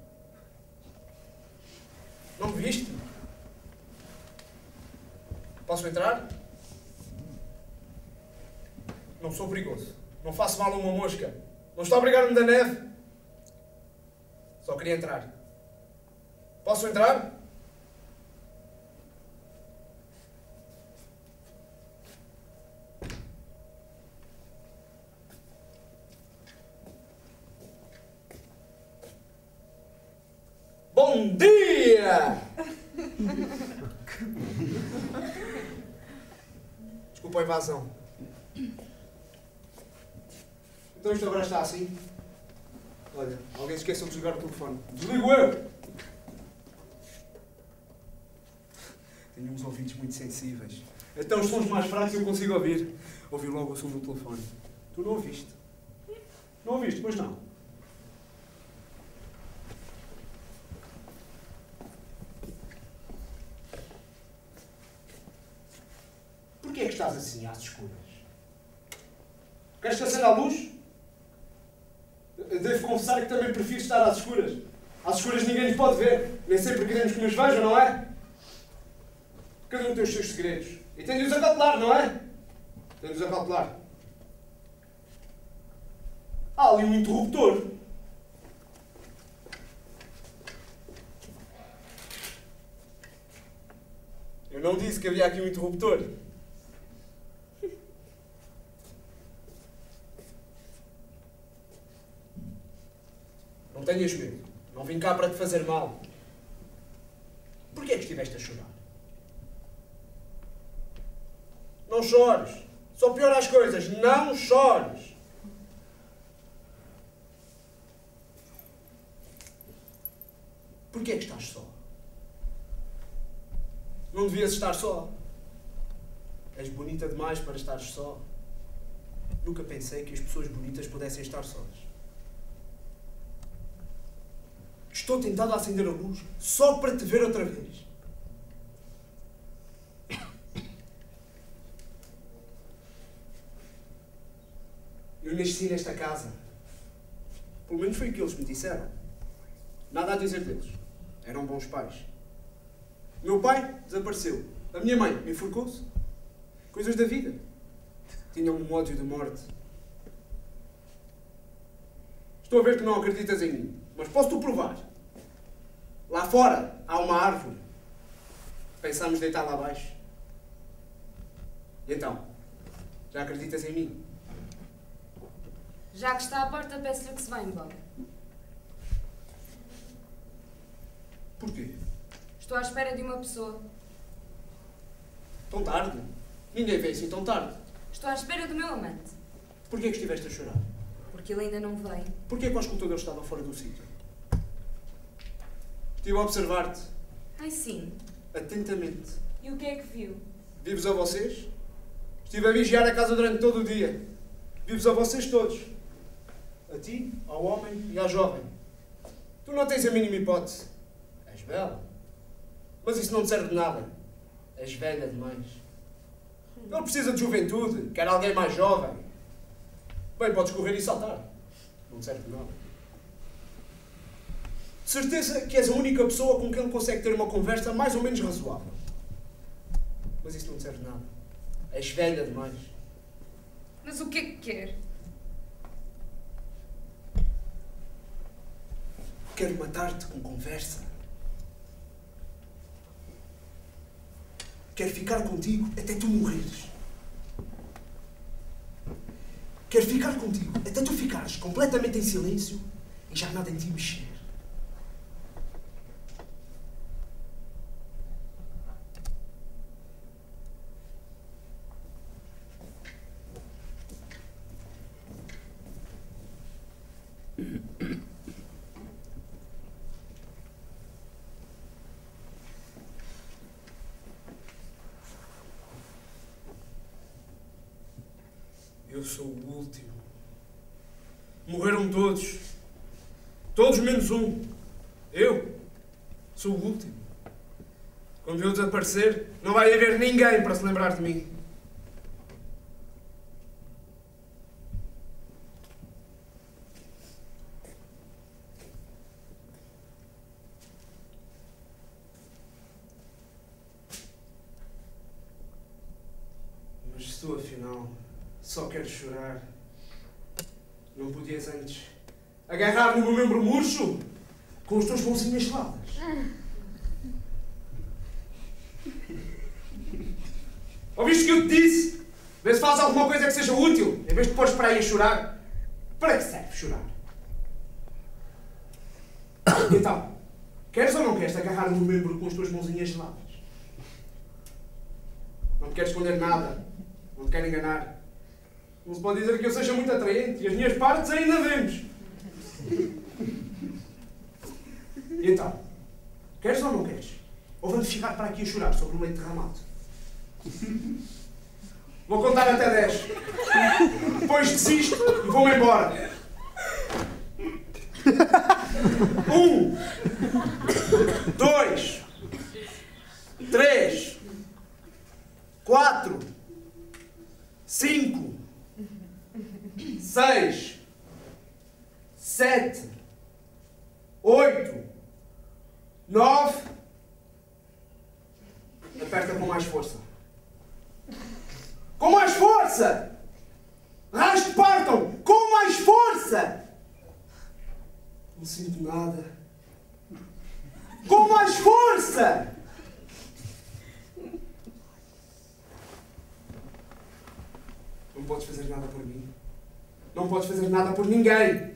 Speaker 2: Não me viste? Posso entrar? Não sou perigoso. Não faço mal a uma mosca. Não estou a abrigar-me da neve. Só queria entrar. Posso entrar? Bom dia! Desculpa a invasão. Então isto agora está assim? Olha, alguém se esqueceu de desligar o telefone. Desligo eu! Tenho uns ouvidos muito sensíveis. Então os sons mais fracos eu consigo ouvir. Ouvi logo o som do telefone. Tu não ouviste? Não ouviste, pois não? Porquê é que estás assim, às escuras? Queres que acenda a luz? Devo confessar que também prefiro estar às escuras. Às escuras ninguém nos pode ver. Nem sempre queremos que nos vejam, não é? Cada um tem os seus segredos. E tem de os acautelar, não é? Tem de os acautelar. Há ali um interruptor. Eu não disse que havia aqui um interruptor. Não tenhas medo. Não vim cá para te fazer mal. Porquê é que estiveste a chorar? Não chores. Só piora as coisas. Não chores. Porquê é que estás só? Não devias estar só. És bonita demais para estar só. Nunca pensei que as pessoas bonitas pudessem estar sós. Estou tentado a acender a luz só para te ver outra vez. Eu nasci nesta casa. Pelo menos foi o que eles me disseram. Nada a dizer deles. Eram bons pais. O meu pai desapareceu. A minha mãe enforcou-se. Coisas da vida. Tinham um ódio de morte. Estou a ver que não acreditas em mim, mas posso-te provar. Lá fora há uma árvore. Pensámos deitar lá abaixo. E então? Já acreditas em mim?
Speaker 6: Já que está à porta, peço-lhe que se vá embora.
Speaker 2: Porquê?
Speaker 6: Estou à espera de uma pessoa.
Speaker 2: Tão tarde? Ninguém vem assim tão tarde.
Speaker 6: Estou à espera do meu amante.
Speaker 2: Porquê que estiveste a chorar?
Speaker 6: Porque ele ainda não veio.
Speaker 2: Porquê que o escultor estava fora do sítio? Estive a observar-te.
Speaker 6: Ai, sim.
Speaker 2: Atentamente.
Speaker 6: E o que é que viu?
Speaker 2: Vivo-vos a vocês? Estive a vigiar a casa durante todo o dia. Vivo-vos a vocês todos.
Speaker 9: A ti, ao homem e à jovem. Tu não tens a mínima hipótese. És bela. Mas isso não te serve de nada. És velha demais. Ele precisa de juventude. Quer alguém mais jovem. Bem, podes correr e saltar. Não te serve de nada. De certeza que és a única pessoa com quem ele consegue ter uma conversa mais ou menos razoável. Mas isso não te serve de nada. És velha demais.
Speaker 6: Mas o que é que quer?
Speaker 9: Quero matar-te com conversa. Quero ficar contigo até tu morreres. Quero ficar contigo até tu ficares completamente em silêncio e já nada em ti mexer. Eu sou o último. Morreram todos. Todos menos um. Eu sou o último. Quando eu desaparecer, não vai haver ninguém para se lembrar de mim. Mas se tu, afinal, só queres chorar, não podias antes agarrar no meu membro murcho com as tuas mãozinhas geladas. Ouviste o que eu te disse? Vê se faz alguma coisa que seja útil, em vez de pôres para aí a chorar. Para que serve chorar? Então, queres ou não queres agarrar no membro com as tuas mãozinhas geladas? Não te queres esconder nada. Não te quero enganar. Não se pode dizer que eu seja muito atraente e as minhas partes ainda vemos. E então? Queres ou não queres? Ou vamos ficar para aqui a chorar sobre o leite derramado? Vou contar até 10. Depois desisto e vou-me embora. 1, 2, 3, 4, 5, 6, 7, 8, 9. Aperta com mais força. Com mais força! Raios partam! Com mais força! Não sinto nada. Com mais força! Não podes fazer nada por mim. Não podes fazer nada por ninguém.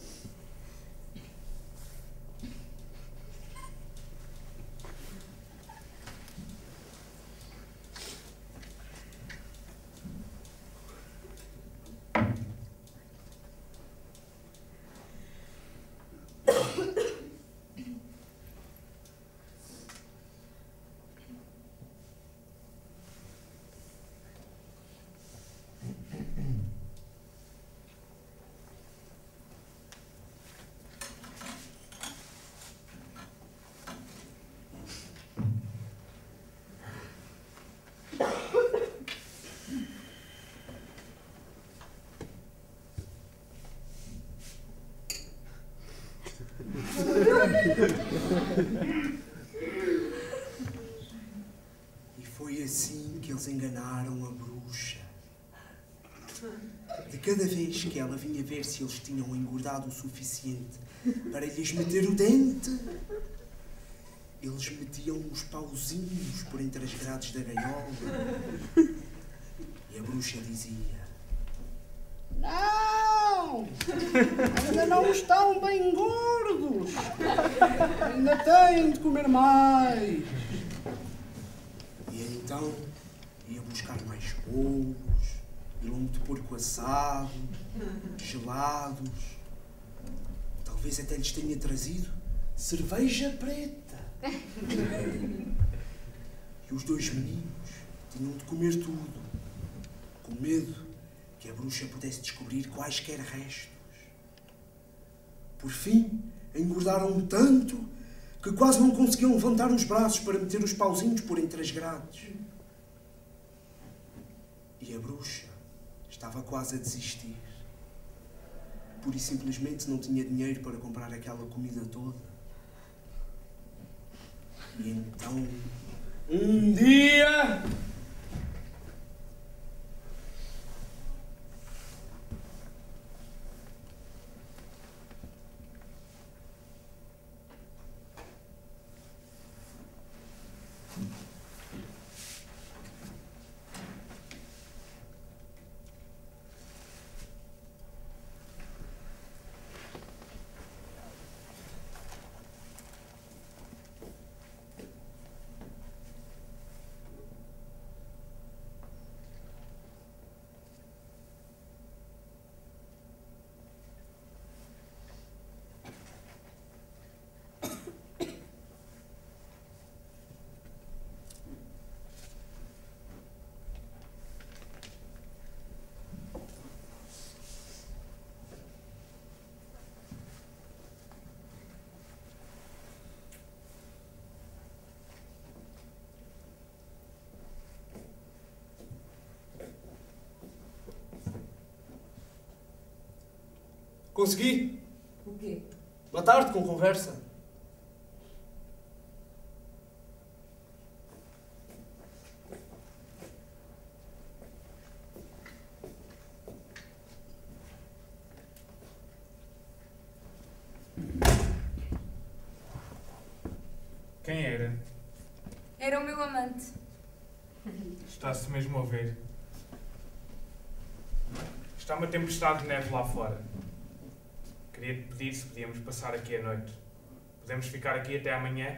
Speaker 9: E foi assim que eles enganaram a bruxa. De cada vez que ela vinha ver se eles tinham engordado o suficiente para lhes meter o dente, eles metiam os pauzinhos por entre as grades da gaiola. E a bruxa dizia: não! Ainda não estão bem gordos! Ainda têm de comer mais! E então ia buscar mais bolos, e lombo de porco assado, gelados. Talvez até lhes tenha trazido cerveja preta. E os dois meninos tinham de comer tudo, com medo que a bruxa pudesse descobrir quaisquer restos Por fim, engordaram tanto que quase não conseguiam levantar os braços para meter os pauzinhos por entre as grades. E a bruxa estava quase a desistir. Pura e simplesmente não tinha dinheiro para comprar aquela comida toda. E então, um dia... Consegui.
Speaker 6: O quê?
Speaker 9: Matar-te com conversa.
Speaker 7: Quem era?
Speaker 6: Era o meu amante.
Speaker 7: Está-se mesmo a ver. Está uma tempestade de neve lá fora. Queria-te pedir se podíamos passar aqui a noite. Podemos ficar aqui até amanhã?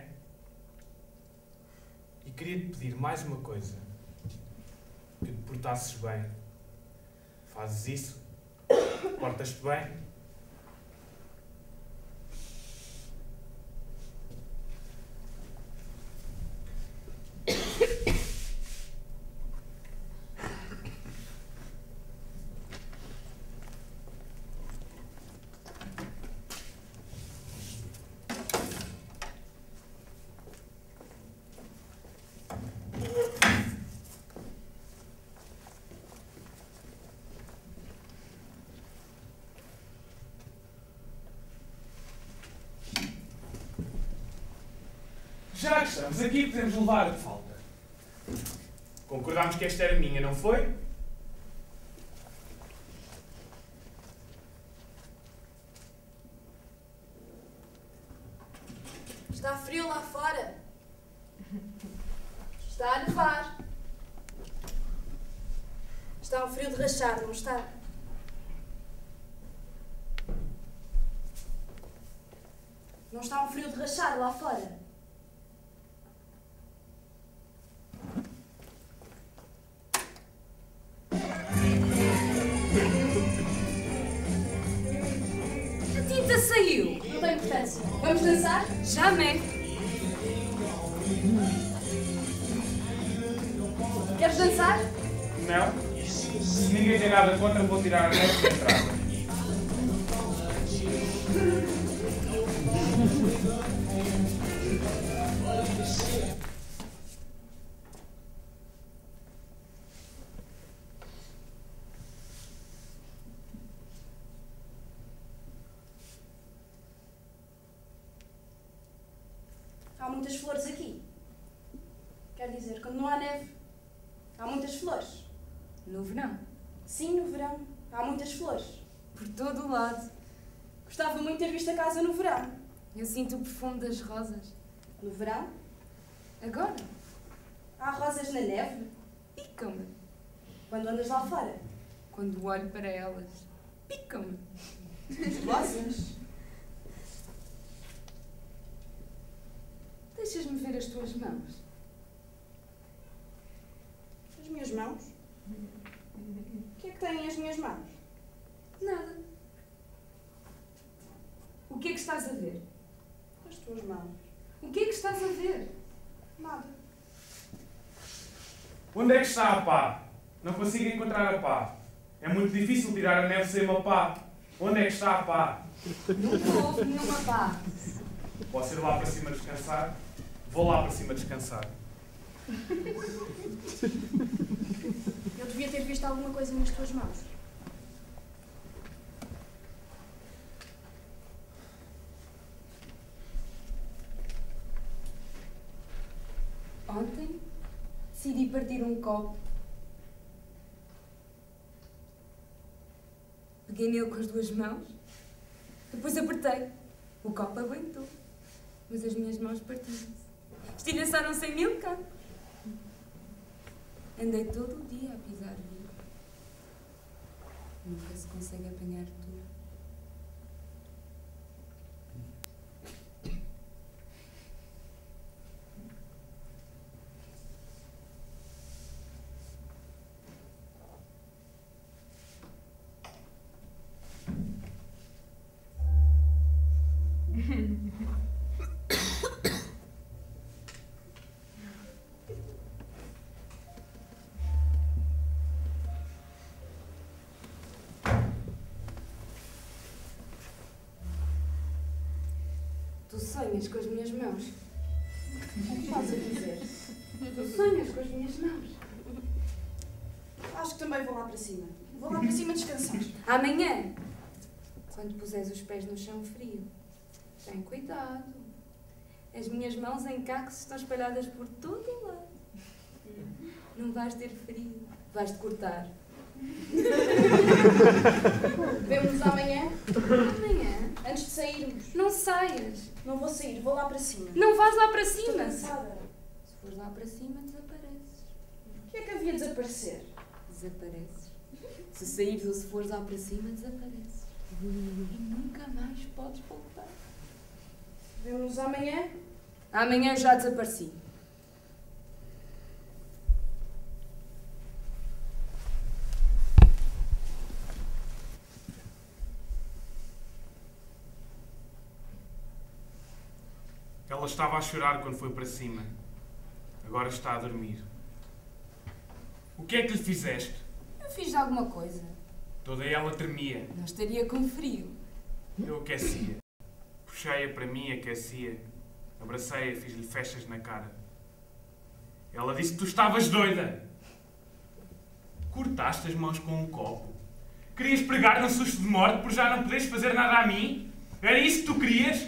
Speaker 7: E queria-te pedir mais uma coisa. Que te portasses bem. Fazes isso? Portas-te bem? Já que estamos aqui, podemos levar o que falta. Concordámos que esta era minha, não foi?
Speaker 8: Está frio lá fora. Está a nevar. Está um frio de rachar, não está? Não está um frio de rachar lá fora?
Speaker 6: A tinta saiu.
Speaker 8: Não tem importância. Vamos dançar?
Speaker 6: Jamais.
Speaker 8: Queres dançar?
Speaker 7: Não. Se ninguém tem nada contra, vou tirar a neve da entrada.
Speaker 8: Há muitas flores aqui. Quer dizer, quando não há neve, há muitas flores.
Speaker 6: No verão.
Speaker 8: Sim, no verão, há muitas flores.
Speaker 6: Por todo o lado.
Speaker 8: Gostava muito de ter visto a casa no verão.
Speaker 6: Eu sinto o perfume das rosas.
Speaker 8: No verão,
Speaker 6: Agora,
Speaker 8: há rosas na neve.
Speaker 6: picam-me.
Speaker 8: Quando andas lá fora,
Speaker 6: Quando olho para elas, picam-me.
Speaker 8: rosas.
Speaker 6: Deixas-me ver as tuas mãos.
Speaker 8: As minhas mãos? O que é que têm as minhas mãos?
Speaker 6: Nada. O que é que estás a ver?
Speaker 8: As tuas mãos.
Speaker 6: O que é que estás a ver?
Speaker 8: Nada.
Speaker 7: Onde é que está a pá? Não consigo encontrar a pá. É muito difícil tirar a neve sem uma pá. Onde é que está a pá?
Speaker 6: Não houve nenhuma pá.
Speaker 7: Posso ir lá para cima descansar? Vou lá para cima descansar.
Speaker 8: Eu devia ter visto alguma coisa nas tuas mãos.
Speaker 6: Ontem decidi partir um copo. Peguei nele com as 2 mãos. Depois apertei. O copo aguentou. Mas as minhas mãos partiram-se. Estilhaçaram-se em 1000 campos. Andei todo o dia a pisar vidro. Nunca se consegue apanhar tudo. Tu sonhas com as minhas mãos.
Speaker 8: O que estás a dizer?
Speaker 6: Tu sonhas com as minhas mãos.
Speaker 8: Acho que também vou lá para cima. Vou lá para cima descansar.
Speaker 6: Amanhã, quando puseres os pés no chão frio, tem cuidado. As minhas mãos em cacos estão espalhadas por todo o lado. Não vais ter frio. Vais-te cortar.
Speaker 8: Vemo-nos amanhã,
Speaker 6: Amanhã.
Speaker 8: antes de sairmos.
Speaker 6: Não saias.
Speaker 8: Não vou sair, vou lá para cima.
Speaker 6: Não vais lá para
Speaker 8: Estou
Speaker 6: cima.
Speaker 8: cansada.
Speaker 6: Se fores lá para cima, desapareces.
Speaker 8: O que é que havia de desaparecer?
Speaker 6: Desapareces. Se saíres ou se fores lá para cima, desapareces. E nunca mais podes voltar.
Speaker 8: Vemo-nos amanhã.
Speaker 6: Amanhã já desapareci.
Speaker 7: Ela estava a chorar quando foi para cima. Agora está a dormir. O que é que lhe fizeste?
Speaker 6: Eu fiz alguma coisa.
Speaker 7: Toda ela tremia.
Speaker 6: Não estaria com frio.
Speaker 7: Eu aquecia. Puxei-a para mim, aquecia. Abracei-a, fiz-lhe fechas na cara. Ela disse que tu estavas doida. Cortaste as mãos com um copo. Querias pregar no susto de morte por já não poderes fazer nada a mim? Era isso que tu querias?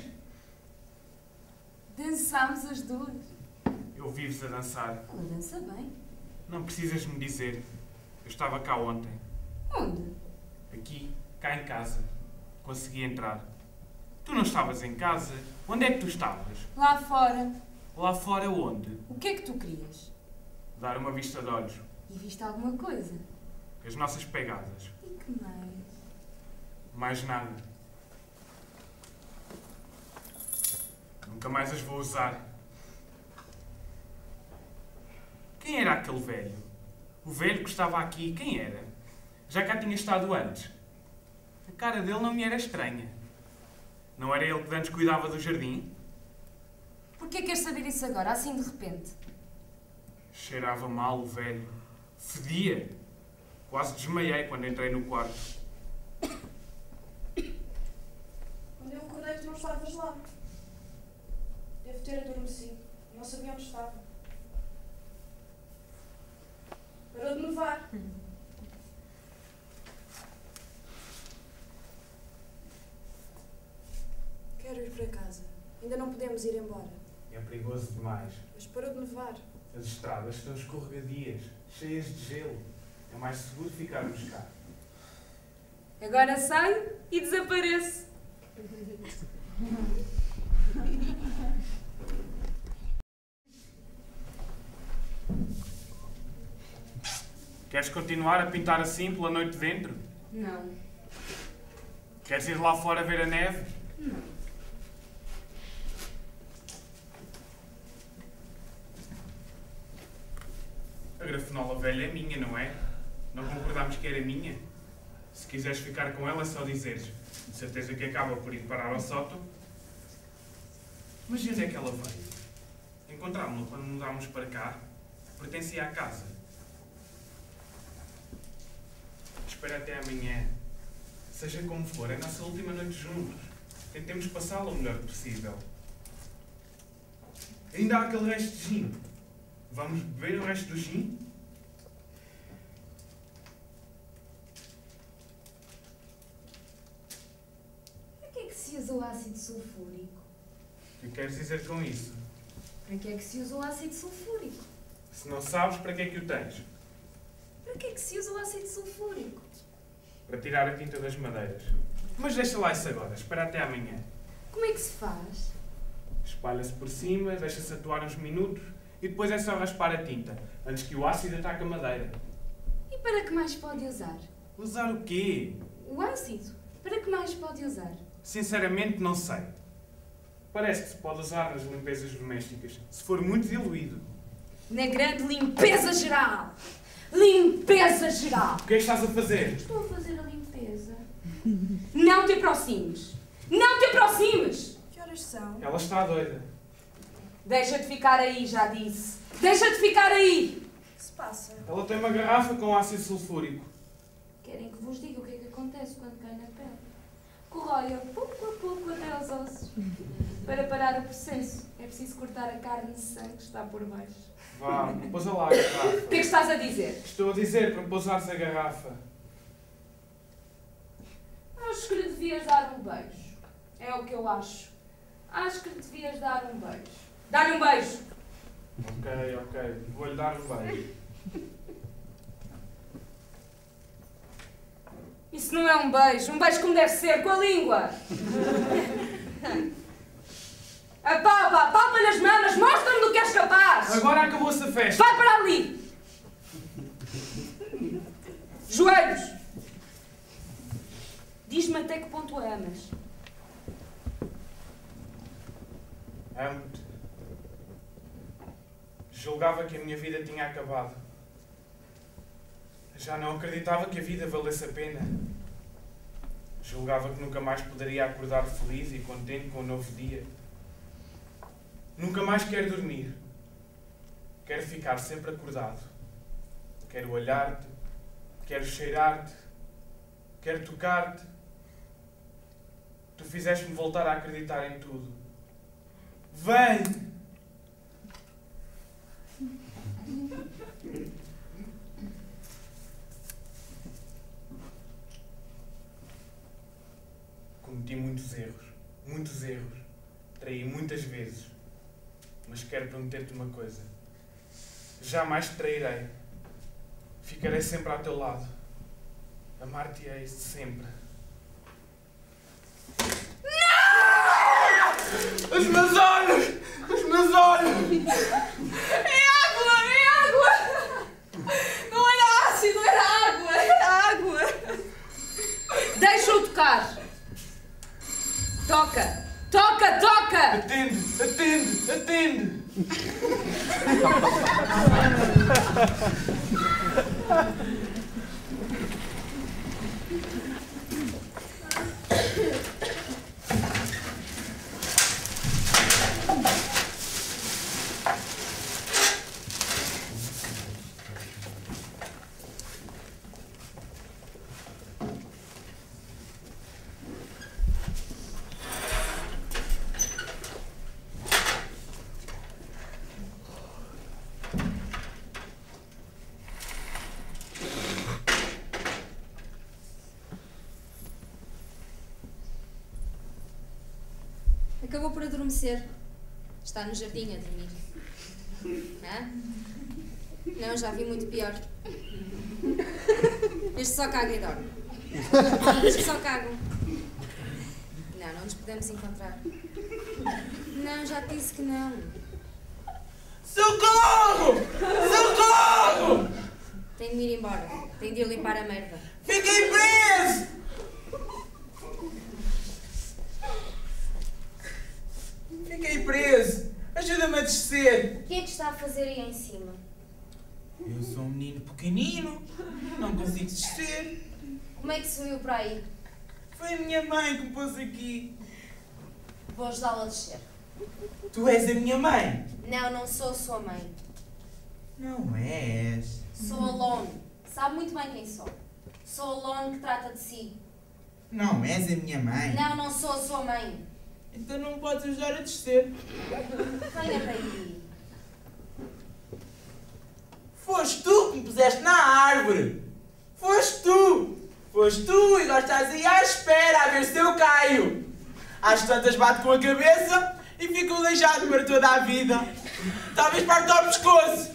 Speaker 6: Dançámos as duas.
Speaker 7: Eu vivo-os a dançar.
Speaker 6: Ela dança bem.
Speaker 7: Não precisas me dizer. Eu estava cá ontem.
Speaker 6: Onde?
Speaker 7: Aqui, cá em casa. Consegui entrar. Tu não estavas em casa? Onde é que tu estavas?
Speaker 6: Lá fora.
Speaker 7: Lá fora onde?
Speaker 6: O que é que tu querias?
Speaker 7: Dar uma vista de olhos.
Speaker 6: E viste alguma coisa?
Speaker 7: As nossas pegadas.
Speaker 6: E que mais?
Speaker 7: Mais nada. Nunca mais as vou usar. Quem era aquele velho? O velho que estava aqui, quem era? Já cá tinha estado antes. A cara dele não me era estranha. Não era ele que antes cuidava do jardim?
Speaker 6: Porquê queres saber isso agora, assim de repente?
Speaker 7: Cheirava mal o velho. Fedia. Quase desmaiei quando entrei no quarto.
Speaker 8: Quando eu acordei, tu não estavas lá. Devo ter adormecido. Não sabia onde estava. Parou de nevar. Quero ir para casa. Ainda não podemos ir embora.
Speaker 7: É perigoso demais.
Speaker 8: Mas parou de nevar.
Speaker 7: As estradas estão escorregadias, cheias de gelo. É mais seguro ficarmos cá.
Speaker 6: Agora saio e desapareço.
Speaker 7: Queres continuar a pintar assim pela noite dentro?
Speaker 6: Não.
Speaker 7: Queres ir lá fora ver a neve?
Speaker 6: Não.
Speaker 7: A grafenola velha é minha, não é? Não concordámos que era minha? Se quiseres ficar com ela, é só dizeres. De certeza que acaba por ir parar ao sótão. Mas de onde é que ela veio? Encontrámos-la quando mudámos para cá. Pertencia à casa. Espera até amanhã. Seja como for, é a nossa última noite juntos. Tentemos passá-la o melhor possível. Ainda há aquele resto de gin. Vamos beber o resto do gin?
Speaker 6: Para que é que se usa o ácido sulfúrico?
Speaker 7: O que queres dizer com isso?
Speaker 6: Para que é que se usa o ácido sulfúrico?
Speaker 7: Se não sabes, para que é que o tens?
Speaker 6: Para que é que se usa o ácido sulfúrico?
Speaker 7: Para tirar a tinta das madeiras. Mas deixa lá isso agora, espera até amanhã.
Speaker 6: Como é que se faz?
Speaker 7: Espalha-se por cima, deixa-se atuar uns minutos e depois é só raspar a tinta, antes que o ácido ataque a madeira.
Speaker 6: E para que mais pode usar?
Speaker 7: Usar o quê?
Speaker 6: O ácido. Para que mais pode usar?
Speaker 7: Sinceramente, não sei. Parece que se pode usar nas limpezas domésticas, se for muito diluído.
Speaker 6: Na grande limpeza geral. Limpeza geral.
Speaker 7: O que é que estás a fazer?
Speaker 6: Estou a fazer a limpeza. Não te aproximes. Não te aproximes.
Speaker 8: Que horas são?
Speaker 7: Ela está doida.
Speaker 6: Deixa de ficar aí, já disse. Deixa de ficar aí.
Speaker 8: O que se passa?
Speaker 7: Ela tem uma garrafa com ácido sulfúrico.
Speaker 6: Querem que vos diga o que é que acontece quando cai na pele? Corrói-a pouco a pouco até aos ossos. Para parar o processo, é preciso cortar a carne e sangue que está por baixo.
Speaker 7: Vá, pousa lá a garrafa.
Speaker 6: O que é que estás a dizer?
Speaker 7: Estou a dizer para pousares a garrafa.
Speaker 6: Acho que lhe devias dar um beijo. É o que eu acho. Acho que lhe devias dar um beijo. Dá-lhe um beijo!
Speaker 7: Ok. Vou-lhe dar um beijo.
Speaker 6: Isso não é um beijo como deve ser, com a língua. Apalpa nas mamas, mostra-me do que és capaz.
Speaker 7: Agora acabou-se a festa.
Speaker 6: Vai para ali. Joelhos. Diz-me até que ponto a amas.
Speaker 7: Amo-te. Julgava que a minha vida tinha acabado. Já não acreditava que a vida valesse a pena. Julgava que nunca mais poderia acordar feliz e contente com um novo dia. Nunca mais quero dormir. Quero ficar sempre acordado. Quero olhar-te. Quero cheirar-te. Quero tocar-te. Tu fizeste-me voltar a acreditar em tudo. Vem! Cometi muitos erros. Traí muitas vezes. Mas quero prometer-te uma coisa. Jamais te trairei. Ficarei sempre ao teu lado. Amar-te-ei sempre. Não! Os meus olhos! Os meus olhos!
Speaker 6: É água! Não era ácido, era água! Deixa-o tocar. Toca!
Speaker 7: Atende!
Speaker 10: Acabou por adormecer. Está no jardim a dormir. Hã? Não, já vi muito pior. Este só caga e dorme. Este só cagam. Não nos podemos encontrar. Não, já te disse que não.
Speaker 11: Socorro! Socorro!
Speaker 10: Tenho de ir embora. Tenho de ir limpar a merda.
Speaker 11: Fiquei preso! Fiquei preso! Ajuda-me a descer!
Speaker 10: O que é que está a fazer aí em cima?
Speaker 11: Eu sou um menino pequenino, não consigo descer.
Speaker 10: Como é que subiu para aí?
Speaker 11: Foi a minha mãe que me pôs aqui.
Speaker 10: Vou ajudá-la a descer.
Speaker 11: Tu és a minha mãe?
Speaker 10: Não, não sou sua mãe.
Speaker 11: Não és.
Speaker 10: Sou a Lone. Sabe muito bem quem sou. Sou a Lone que trata de si.
Speaker 11: Não és a minha mãe.
Speaker 10: Não, não sou a sua mãe.
Speaker 11: Então não podes ajudar a descer.
Speaker 10: Venha para aí.
Speaker 11: Foste tu que me puseste na árvore. Foste tu. Foste tu e agora estás aí à espera a ver se eu caio. Às tantas bate com a cabeça e fico aleijado para toda a vida. Talvez parte ao pescoço.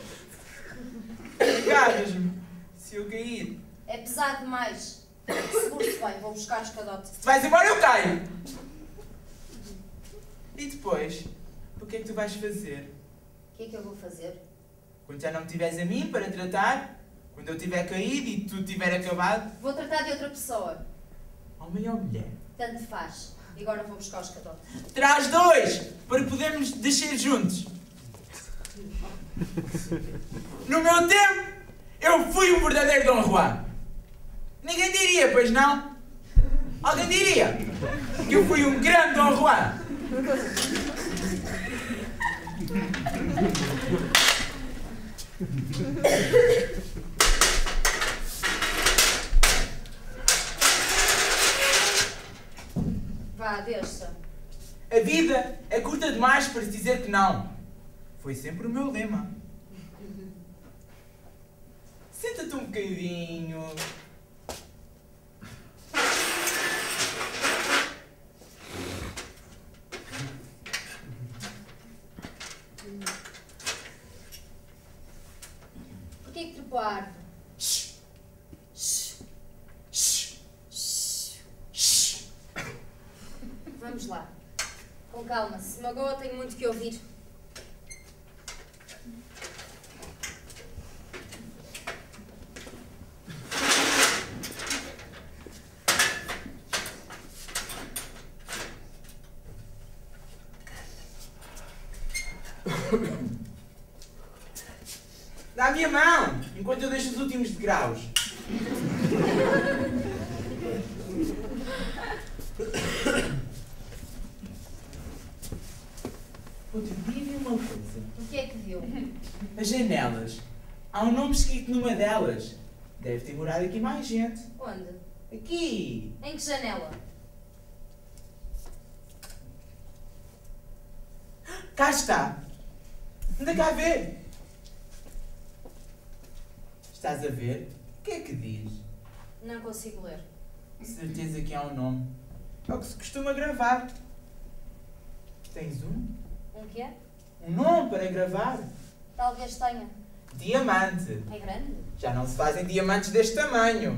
Speaker 11: Agarras-me se eu cair.
Speaker 10: É pesado demais. Segure-se bem, vou buscar o escadote.
Speaker 11: Se vais embora eu caio. E depois, o que é que tu vais fazer?
Speaker 10: O que é que eu vou fazer?
Speaker 11: Quando já não me tiveres a mim para tratar, quando eu tiver caído e tu tiver acabado,
Speaker 10: Vou tratar de outra pessoa.
Speaker 11: homem ou mulher?
Speaker 10: Tanto faz. E agora vou buscar o escadote.
Speaker 11: Traz 2 para podermos descer juntos. No meu tempo, eu fui um verdadeiro Dom Juan. Ninguém diria, pois não? Alguém diria que eu fui um grande Dom Juan.
Speaker 10: Vá, desça.
Speaker 11: A vida é curta demais para se dizer que não. Foi sempre o meu lema. Senta-te um bocadinho.
Speaker 10: Porquê que trepou a árvore?
Speaker 11: Shhh. Shhh. Shhh. Shhh. Shhh.
Speaker 10: Vamos lá. Com calma. Se magoa, tenho muito que ouvir.
Speaker 11: Dá a minha mão, enquanto eu deixo os últimos degraus. Outro dia vi uma coisa.
Speaker 10: O que é que viu?
Speaker 11: As janelas. Há um nome escrito numa delas. Deve ter morado aqui mais gente.
Speaker 10: Onde?
Speaker 11: Aqui.
Speaker 10: Em que janela?
Speaker 11: Cá está. Anda cá a ver. Estás a ver? O que é que diz?
Speaker 10: Não consigo ler.
Speaker 11: Certeza que há um nome. É o que se costuma gravar. Tens um?
Speaker 10: Um quê?
Speaker 11: Um nome para gravar?
Speaker 10: Talvez tenha.
Speaker 11: Diamante.
Speaker 10: É grande?
Speaker 11: Já não se fazem diamantes deste tamanho.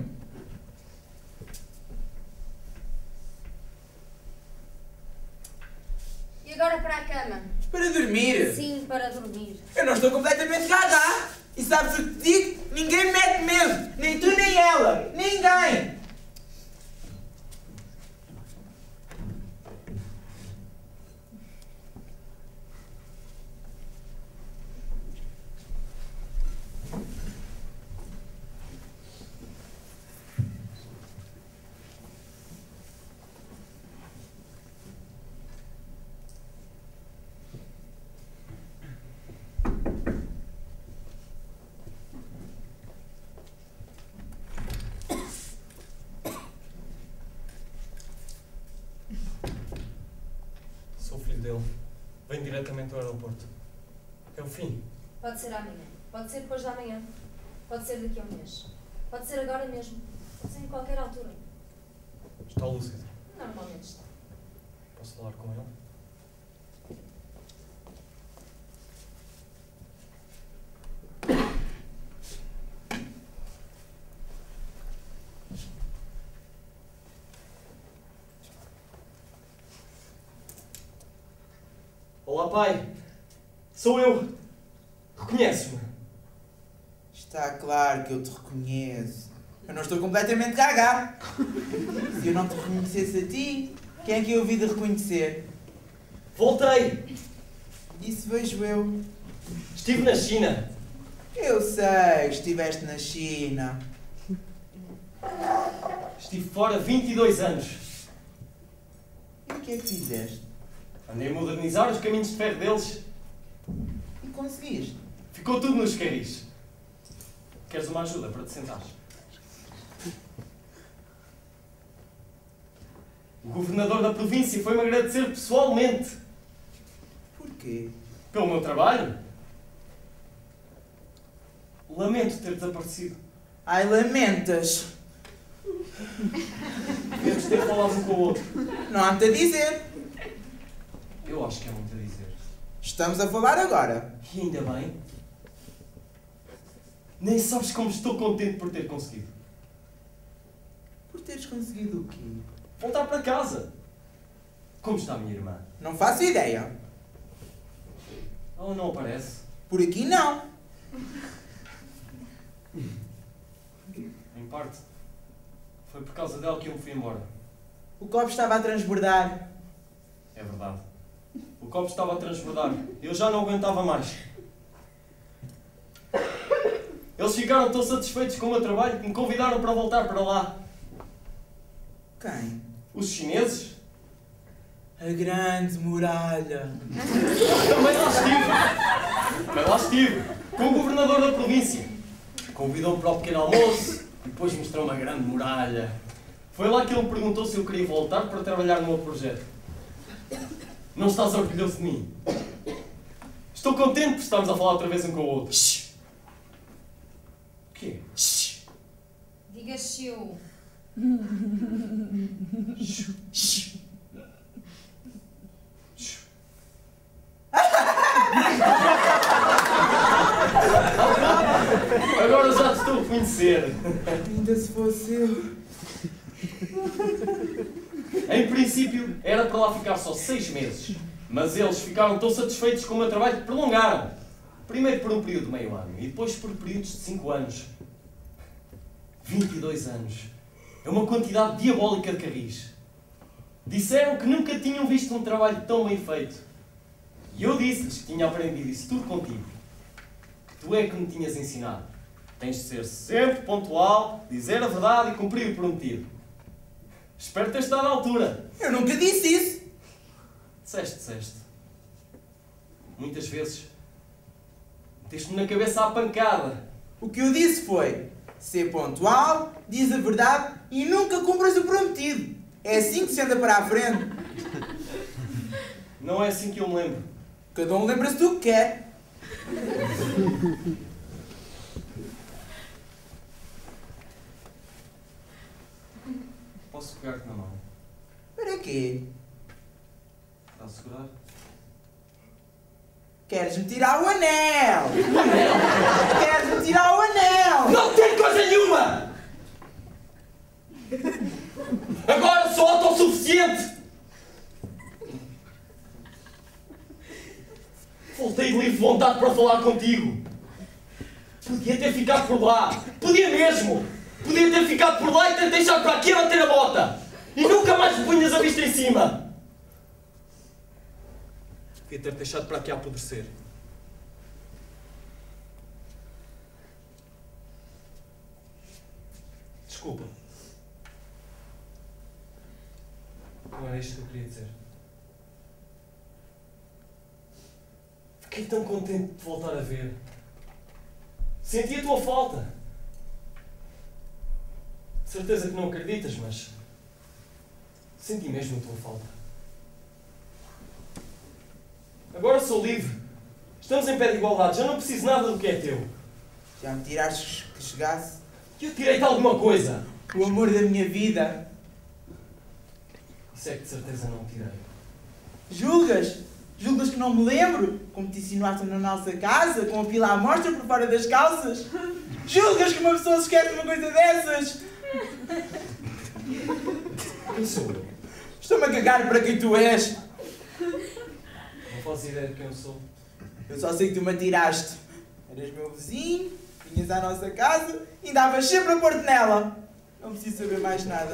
Speaker 10: E agora para a cama?
Speaker 11: Para dormir.
Speaker 10: Sim, para dormir.
Speaker 11: Eu não estou completamente gaga. E sabes o que te digo? Ninguém mete medo. Nem tu, nem ela. Ninguém.
Speaker 2: Sou filho dele. Vem diretamente ao aeroporto. É o fim.
Speaker 10: Pode ser amanhã. Pode ser depois de amanhã. Pode ser daqui a um mês. Pode ser agora mesmo. Pode ser em qualquer altura.
Speaker 2: Está lúcido.
Speaker 10: Normalmente está.
Speaker 2: Posso falar com ele? Olá, pai. Sou eu. Reconheces-me?
Speaker 11: Está claro que eu te reconheço. Eu não estou completamente gaga. Se eu não te reconhecesse a ti, quem é que eu havia de reconhecer?
Speaker 2: Voltei.
Speaker 11: Isso vejo eu.
Speaker 2: Estive na China.
Speaker 11: Eu sei, estiveste na China.
Speaker 2: Estive fora 22 anos.
Speaker 11: E o que é que fizeste?
Speaker 2: Andei a modernizar os caminhos de ferro deles.
Speaker 11: E conseguiste?
Speaker 2: Ficou tudo nos caris. Queres uma ajuda para te sentares?
Speaker 12: O governador da província foi-me agradecer pessoalmente.
Speaker 11: Porquê?
Speaker 12: Pelo meu trabalho. Lamento ter desaparecido.
Speaker 11: Ai, lamentas.
Speaker 12: Devemos ter falado um com o outro.
Speaker 11: Não há muito a dizer.
Speaker 12: Eu acho que é muito a dizer.
Speaker 11: Estamos a falar agora.
Speaker 12: E ainda bem. Nem sabes como estou contente por ter conseguido.
Speaker 11: Por teres conseguido o quê?
Speaker 12: Voltar para casa. Como está a minha irmã?
Speaker 11: Não faço ideia.
Speaker 12: Ela não aparece.
Speaker 11: Por aqui não.
Speaker 12: Em parte. Foi por causa dela que eu me fui embora.
Speaker 11: O copo estava a transbordar.
Speaker 12: É verdade. O copo estava a transbordar. Eu já não aguentava mais. Eles ficaram tão satisfeitos com o meu trabalho que me convidaram para voltar para lá.
Speaker 11: Quem?
Speaker 12: Os chineses?
Speaker 11: A grande muralha.
Speaker 12: Também lá estive. Também lá estive. Com o governador da província. Convidou-me para o pequeno almoço e depois mostrou-me a grande muralha. Foi lá que ele me perguntou se eu queria voltar para trabalhar no meu projeto. Não estás orgulhoso de mim? Estou contente por estarmos a falar outra vez um com o outro. Shhh. O quê? Shhh.
Speaker 10: Diga xiu.
Speaker 12: Shhh. Agora já te estou a conhecer.
Speaker 11: Ainda se fosse eu.
Speaker 12: Em princípio, era para lá ficar só 6 meses. Mas eles ficaram tão satisfeitos com o meu trabalho que prolongaram. Primeiro por um período de meio ano e depois por períodos de 5 anos. 22 anos. É uma quantidade diabólica de carris. Disseram que nunca tinham visto um trabalho tão bem feito. E eu disse-lhes que tinha aprendido isso tudo contigo. Tu é que me tinhas ensinado. Tens de ser sempre pontual, dizer a verdade e cumprir o prometido. Espero ter estado à altura.
Speaker 11: Eu nunca disse isso.
Speaker 12: Disseste. Muitas vezes meteste-me na cabeça à pancada.
Speaker 11: O que eu disse foi: ser pontual, diz a verdade e nunca cumpras o prometido. É assim que se anda para a frente.
Speaker 12: Não é assim que eu me lembro.
Speaker 11: Cada um lembra-se do que quer.
Speaker 12: Posso pegar-te na mão?
Speaker 11: Para quê?
Speaker 12: Para segurar?
Speaker 11: Queres-me tirar o anel?
Speaker 12: O anel?
Speaker 11: Queres-me tirar o anel?
Speaker 12: Não tem coisa nenhuma! Agora sou autossuficiente! Voltei de livre vontade para falar contigo. Podia ter ficado por lá. Podia mesmo. Podia ter ficado por lá e ter deixado para aqui a bater a bota. E nunca mais me punhas a vista em cima. Podia ter deixado para aqui a apodrecer. Desculpa. Não era isto que eu queria dizer. Fiquei tão contente de te voltar a ver. Senti a tua falta. De certeza que não acreditas, mas senti mesmo a tua falta. Agora sou livre. Estamos em pé de igualdade. Já não preciso nada do que é teu.
Speaker 11: Já me tiraste que chegasse?
Speaker 12: E eu tirei-te alguma coisa.
Speaker 11: O amor da minha vida.
Speaker 12: Isso é que de certeza não tirei.
Speaker 11: Julgas? Julgas que não me lembro? Como te insinuaste na nossa casa, com a pila à mostra por fora das calças? Julgas que uma pessoa se esquece de uma coisa dessas?
Speaker 12: Quem sou eu?
Speaker 11: Estou-me a cagar para quem tu és.
Speaker 12: Não fazes ideia de quem eu sou.
Speaker 11: Eu só sei que tu me atiraste. Eras meu vizinho, vinhas à nossa casa e andavas sempre a pôr-te nela. Não preciso saber mais nada.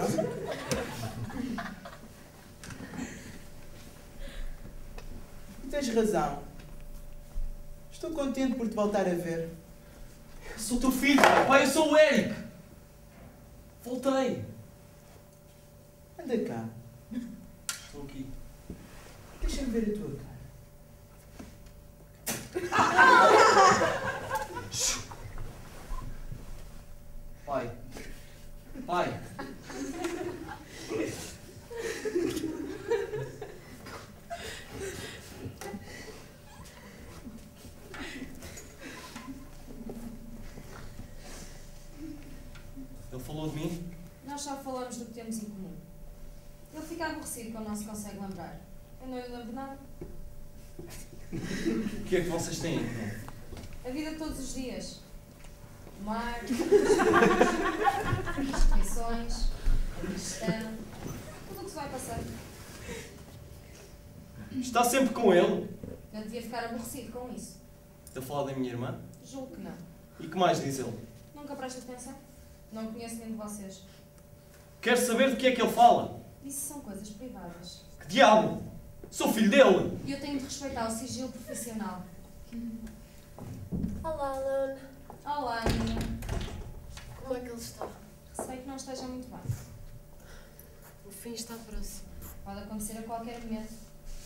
Speaker 11: Tens razão. Estou contente por te voltar a ver.
Speaker 12: Eu sou teu filho, pai, eu sou o Eric. Voltei.
Speaker 11: Anda cá.
Speaker 12: Estou aqui.
Speaker 11: Deixa-me ver a tua cara.
Speaker 12: Pai. Pai. falou de mim?
Speaker 10: Nós só falamos do que temos em comum. Ele fica aborrecido quando não se consegue lembrar. Eu não lhe lembro nada.
Speaker 12: O que é que vocês têm em comum?
Speaker 10: A vida todos os dias. O mar, as refeições, a digestão, tudo o que se vai passando.
Speaker 12: Está sempre com ele?
Speaker 10: Eu devia ficar aborrecido com isso.
Speaker 12: Está a falar da minha irmã?
Speaker 10: Julgo que não.
Speaker 12: E que mais diz ele?
Speaker 10: Nunca presta atenção. Não conheço nenhum de vocês.
Speaker 12: Quer saber do que é que ele fala?
Speaker 10: Isso são coisas privadas.
Speaker 12: Que diabo? Sou filho dele!
Speaker 10: E eu tenho de respeitar o sigilo profissional.
Speaker 3: Olá, Alan.
Speaker 10: Olá, Ana.
Speaker 3: Como é que ele está?
Speaker 10: Receio que não esteja muito bem.
Speaker 3: O fim está próximo.
Speaker 10: Pode acontecer a qualquer momento.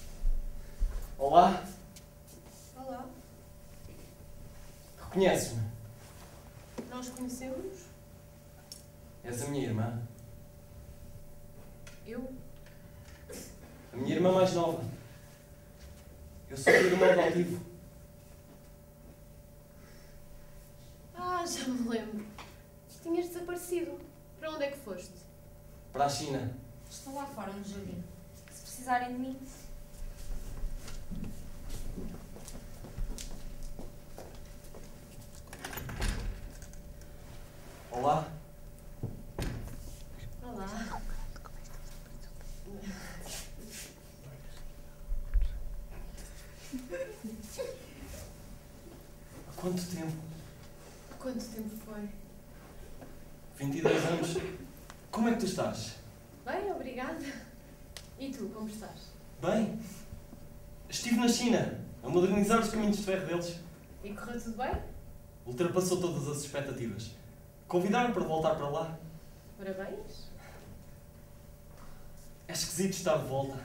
Speaker 12: Olá,
Speaker 3: Olá.
Speaker 12: reconheces-me?
Speaker 3: Nós conhecemos?
Speaker 12: És a minha irmã.
Speaker 3: Eu?
Speaker 12: A minha irmã mais nova. Eu sou o irmão adotivo.
Speaker 3: Ah, já me lembro. Tinhas desaparecido. Para onde é que foste?
Speaker 12: Para a China.
Speaker 10: Estou lá fora no jardim. Se precisarem de mim.
Speaker 12: Olá.
Speaker 3: Olá.
Speaker 12: Há quanto tempo?
Speaker 3: Quanto tempo foi?
Speaker 12: 22 anos. Como é que tu estás?
Speaker 3: Bem, obrigada. E tu, como estás?
Speaker 12: Bem. Estive na China, a modernizar os caminhos de ferro deles.
Speaker 3: E correu tudo bem?
Speaker 12: Ultrapassou todas as expectativas. Convidaram para voltar para lá.
Speaker 3: Parabéns.
Speaker 12: É esquisito estar de volta.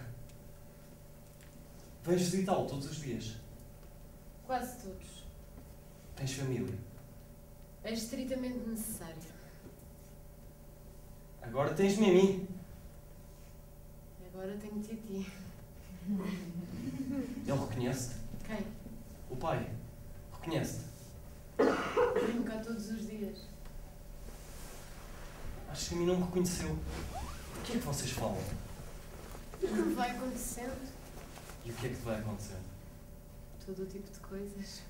Speaker 12: Vens visitá-lo todos os dias.
Speaker 3: Quase todos.
Speaker 12: Tens família.
Speaker 3: É estritamente necessário.
Speaker 12: Agora tens-me a mim.
Speaker 3: Agora tenho-te a ti.
Speaker 12: Ele reconhece-te.
Speaker 3: Quem?
Speaker 12: O pai. Reconhece-te.
Speaker 3: Venho cá todos os dias.
Speaker 12: Acho que a mim não me reconheceu. O que é que vocês falam?
Speaker 3: O que vai acontecendo?
Speaker 12: E o que é que te vai acontecer?
Speaker 3: Todo o tipo de coisas.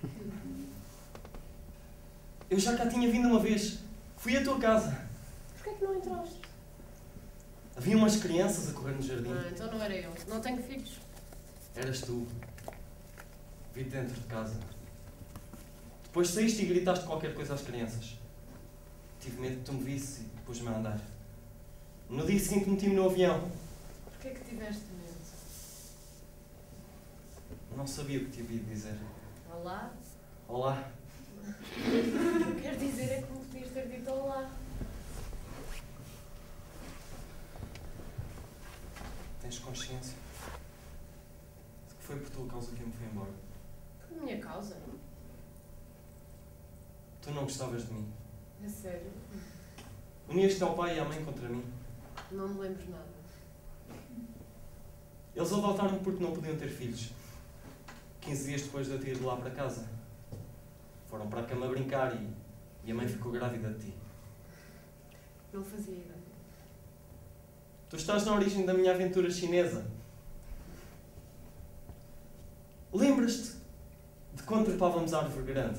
Speaker 12: Eu já cá tinha vindo uma vez. Fui à tua casa.
Speaker 3: Porquê é que não entraste?
Speaker 12: Havia umas crianças a correr no jardim.
Speaker 3: Ah, então não era eu. Não tenho filhos.
Speaker 12: Eras tu. Vi-te dentro de casa. Depois saíste e gritaste qualquer coisa às crianças. Tive medo que tu me visse e pus-me a andar. No dia seguinte meti-me no avião.
Speaker 3: Porquê é que tiveste medo?
Speaker 12: Não sabia o que te havia de dizer.
Speaker 3: Olá?
Speaker 12: Olá.
Speaker 3: O que quero dizer é que me podias ter dito olá.
Speaker 12: Tens consciência de que foi por tua causa que eu me fui embora?
Speaker 3: Por minha causa?
Speaker 12: Tu não gostavas de mim.
Speaker 3: A sério?
Speaker 12: Unias-te ao pai e à mãe contra mim.
Speaker 3: Não me lembro nada.
Speaker 12: Eles adotaram-me porque não podiam ter filhos. 15 dias depois de eu ter ido lá para casa. Foram para a cama brincar e a mãe ficou grávida de ti.
Speaker 3: Não fazia ideia.
Speaker 12: Tu estás na origem da minha aventura chinesa. Lembras-te de quando trepávamos a árvore grande?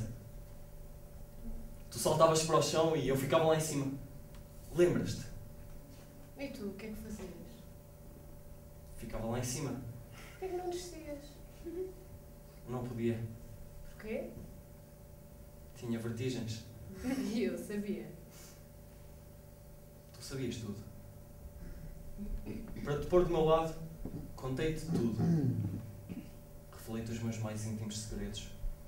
Speaker 12: Tu saltavas para o chão e eu ficava lá em cima. Lembras-te?
Speaker 3: E tu, o que é que fazias?
Speaker 12: Ficava lá em cima.
Speaker 3: Porquê é que não descias?
Speaker 12: Não podia.
Speaker 3: Porquê?
Speaker 12: Tinha vertigens.
Speaker 3: E eu sabia.
Speaker 12: Tu sabias tudo. Para te pôr do meu lado, contei-te tudo. Revelei-te os meus mais íntimos segredos.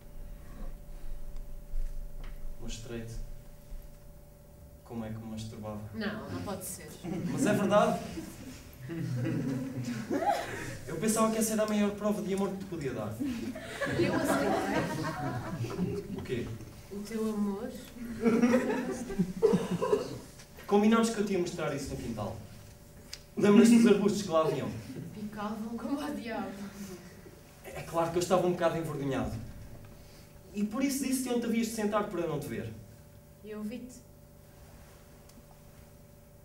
Speaker 12: Mostrei-te como é que me masturbava.
Speaker 3: Não, não pode ser.
Speaker 12: Mas é verdade. Eu pensava que essa era a maior prova de amor que te podia dar.
Speaker 3: Eu aceitei.
Speaker 12: O quê?
Speaker 3: O teu amor?
Speaker 12: Combinámos que eu te ia mostrar isso no quintal. Lembras-te dos arbustos que lá haviam?
Speaker 3: Picavam como a diabo.
Speaker 12: É claro que eu estava um bocado envergonhado. E por isso disse-te onde te havias de sentar para eu não te ver.
Speaker 3: E eu vi-te.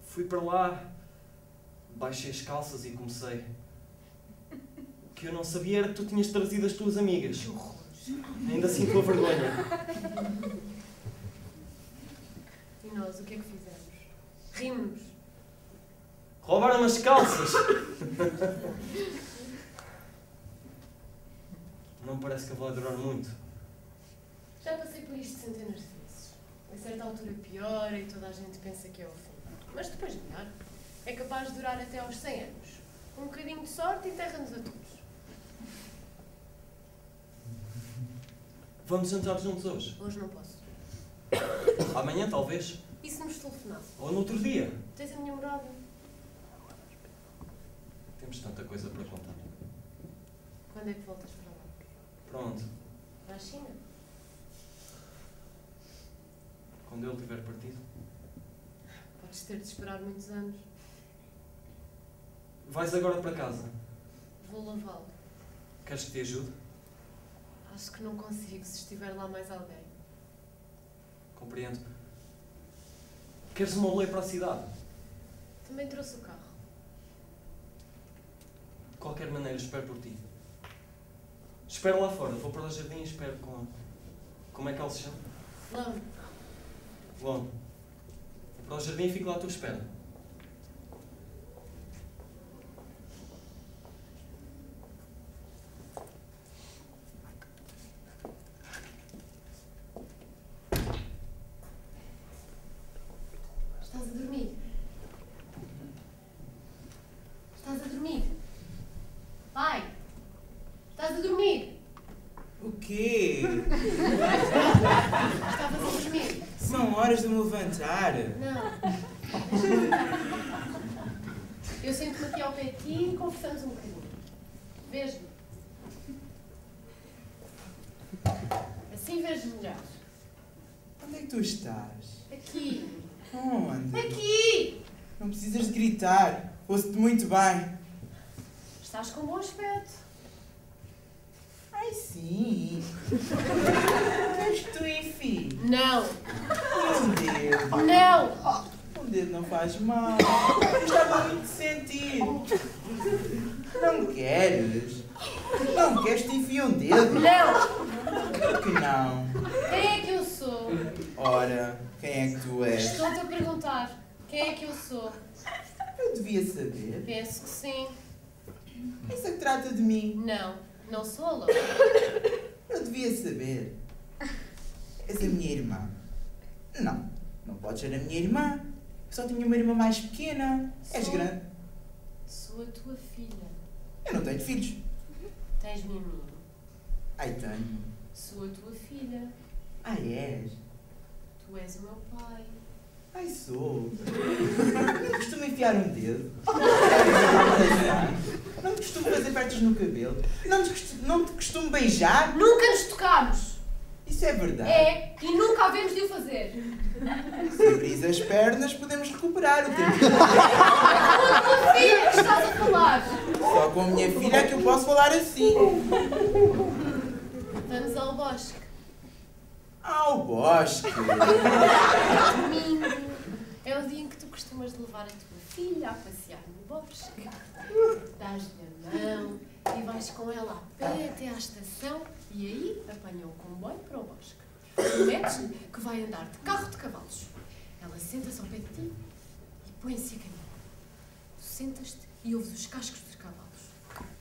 Speaker 12: Fui para lá, baixei as calças e comecei. O que eu não sabia era que tu tinhas trazido as tuas amigas. Ainda sinto a vergonha.
Speaker 3: E nós, o que é que fizemos? Rimos.
Speaker 12: Roubaram as calças! Não parece que vai durar muito.
Speaker 3: Já passei por isto centenas de vezes. A certa altura piora e toda a gente pensa que é o fim. Mas depois melhor. É capaz de durar até aos 100 anos. Um bocadinho de sorte e enterra-nos a todos.
Speaker 12: Vamos jantar juntos hoje?
Speaker 3: Hoje não posso.
Speaker 12: Amanhã, talvez?
Speaker 3: E se nos telefonar?
Speaker 12: Ou no outro dia?
Speaker 3: Tens a minha morada?
Speaker 12: Temos tanta coisa para contar.
Speaker 3: Quando é que voltas para lá?
Speaker 12: Pronto.
Speaker 3: Para a China?
Speaker 12: Quando ele tiver partido.
Speaker 3: Podes ter de esperar muitos anos.
Speaker 12: Vais agora para casa?
Speaker 3: Vou lavá-lo.
Speaker 12: Queres que te ajude?
Speaker 3: Acho que não consigo se estiver lá mais alguém.
Speaker 12: Compreendo. Queres uma boleia para a cidade?
Speaker 3: Também trouxe o carro.
Speaker 12: De qualquer maneira, espero por ti. Espero lá fora. Vou para o jardim e espero com... Como é que ela se chama?
Speaker 3: Lão.
Speaker 12: Bom. Vou para o jardim e fico lá à tua espera.
Speaker 3: Estás a dormir? Estás a dormir? Pai! Estás a dormir?
Speaker 13: O quê?
Speaker 3: Estavas a dormir?
Speaker 13: São horas de me levantar.
Speaker 3: Não. Eu sento-me aqui ao pé de ti e conversamos um bocadinho. Vejo-me. Assim vejo melhor.
Speaker 13: Onde é que tu estás?
Speaker 3: Aqui.
Speaker 13: Onde?
Speaker 3: Aqui!
Speaker 13: Não precisas de gritar. Ouço-te muito bem.
Speaker 3: Estás com bom aspecto.
Speaker 13: Ai, sim. És tu, enfim.
Speaker 3: Não.
Speaker 13: E um dedo?
Speaker 3: Não.
Speaker 13: Um dedo não faz mal. Gostava muito de sentir. Não queres? Não queres te enfiar um dedo?
Speaker 3: Não.
Speaker 13: Por que não?
Speaker 3: Quem é que eu sou?
Speaker 13: Ora, quem é que tu és?
Speaker 3: Estou-te a perguntar. Quem é que eu sou?
Speaker 13: Eu devia saber.
Speaker 3: Penso que sim.
Speaker 13: Pensa que trata de mim.
Speaker 3: Não. Não sou a louca.
Speaker 13: Eu devia saber. És a minha irmã. Não, não podes ser a minha irmã. Eu só tinha uma irmã mais pequena. És grande.
Speaker 3: Sou a tua filha.
Speaker 13: Eu não tenho filhos.
Speaker 3: Tens-me a mim.
Speaker 13: Ai, tenho.
Speaker 3: Sou a tua filha.
Speaker 13: Ai, és.
Speaker 3: Tu és o meu pai.
Speaker 13: Ai, sou. Não costumo enfiar um dedo. Não costumo fazer pertos no cabelo. Não te costumo beijar.
Speaker 3: Nunca nos tocámos.
Speaker 13: Isso é verdade.
Speaker 3: É, e nunca havemos de o fazer.
Speaker 13: Se abris as pernas, podemos recuperar o tempo.
Speaker 3: Com a tua filha que estás a falar.
Speaker 13: Só com a minha filha é que eu posso falar assim.
Speaker 3: Vamos ao bosque.
Speaker 13: Ao bosque.
Speaker 3: Domingo. É o dia em que tu costumas levar a tua filha a passear no bosque. Dás-lhe a mão e vais com ela a pé até à estação e aí apanha o comboio para o bosque. Prometes-lhe que vai andar de carro de cavalos. Ela senta-se ao pé de ti e põe-se a caminhar. Tu sentas-te e ouves os cascos dos cavalos.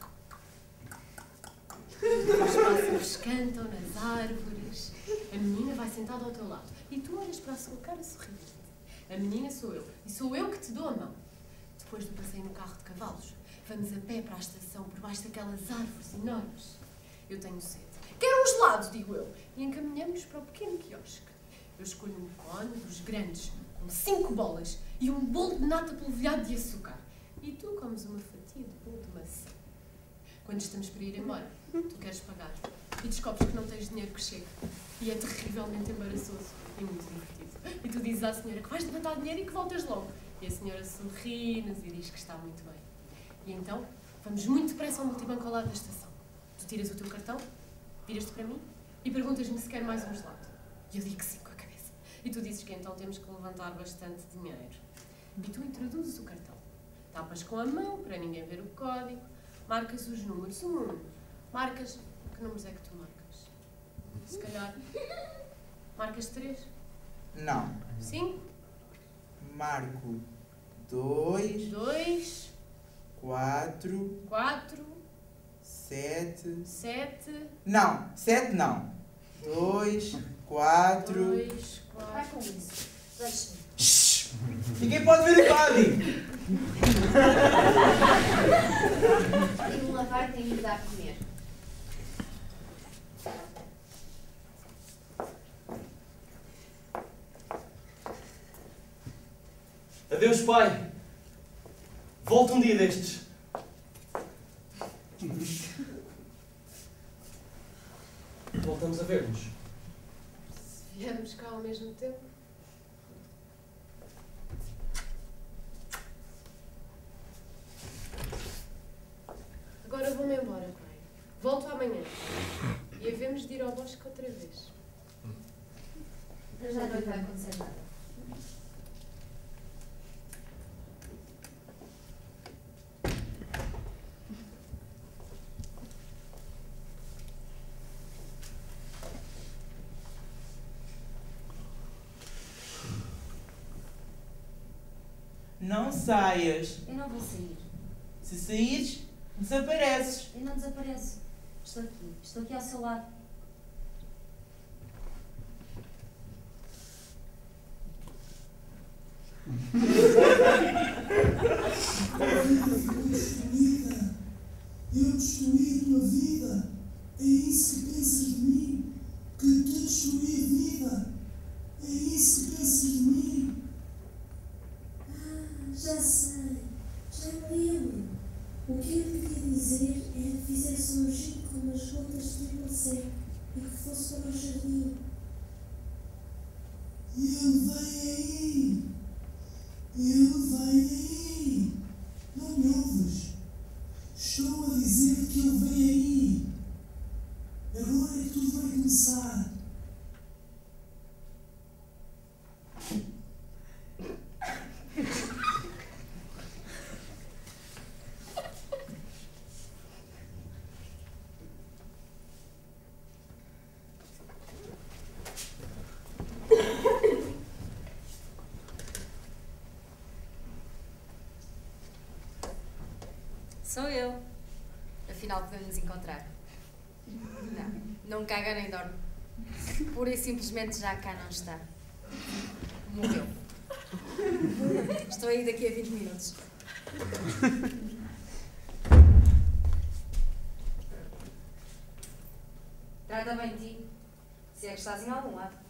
Speaker 3: Os pássaros cantam nas árvores. A menina vai sentada ao teu lado e tu olhas para a sua cara sorridente. A menina sou eu e sou eu que te dou a mão. Depois do passeio no carro de cavalos, vamos a pé para a estação por baixo daquelas árvores enormes. Eu tenho sede. Quero um gelado, digo eu. E encaminhamos para o pequeno quiosque. Eu escolho um cone dos grandes, com 5 bolas e um bolo de nata polvilhado de açúcar. E tu comes uma fatia de bolo de maçã. Quando estamos para ir embora, tu queres pagar e descobres que não tens dinheiro que chegue. E é terrivelmente embaraçoso e muito divertido. E tu dizes à senhora que vais levantar dinheiro e que voltas logo. E a senhora sorri-nos e diz que está muito bem. E então, vamos muito depressa ao multibanco ao lado da estação. Tu tiras o teu cartão, viras-te para mim e perguntas-me se quer mais um gelado. E eu digo que sim com a cabeça. E tu dizes que então temos que levantar bastante dinheiro. E tu introduzes o cartão. Tapas com a mão para ninguém ver o código. Marcas os números. Marcas... Que números é que tu marcas? Se calhar... Marcas 3?
Speaker 13: Não.
Speaker 3: 5?
Speaker 13: Marco 2.
Speaker 3: 2.
Speaker 13: 4.
Speaker 3: 4.
Speaker 13: 7.
Speaker 3: 7.
Speaker 13: Não, 7 não. 2, 4.
Speaker 3: 2, 4.
Speaker 10: Vai com isso. Deixa-me.
Speaker 13: Ninguém pode ver o código.
Speaker 10: Tenho-me lavar e tenho-me dar a comer.
Speaker 12: Adeus, pai. Volto um dia destes. Voltamos a ver-nos.
Speaker 3: Se viemos cá ao mesmo tempo. Agora vou-me embora, pai. Volto amanhã. E havemos de ir ao bosque outra vez.
Speaker 10: Para já não lhe vai acontecer nada.
Speaker 13: Não saias.
Speaker 10: Eu não vou sair.
Speaker 13: Se saíres, desapareces.
Speaker 10: Eu não desapareço. Estou aqui ao seu lado.
Speaker 14: Eu destruí a tua vida. É isso que pensas de mim? Que te destruí a vida. É isso que pensas de mim?
Speaker 15: Já sei, já me lembro. O que eu lhe queria dizer era que fizesse um giro com umas gotas de triplo sec e que fosse para o jardim.
Speaker 14: Ele vem aí! Ele vem aí! Não me ouves? Estou a dizer que ele vem aí! Agora é que tudo vai começar!
Speaker 10: Sou eu. Afinal, podemos nos encontrar. Não caga nem dorme. Pura e simplesmente já cá não está. Morreu. Estou aí daqui a 20 minutos. Trata bem de ti. Se é que estás em algum lado.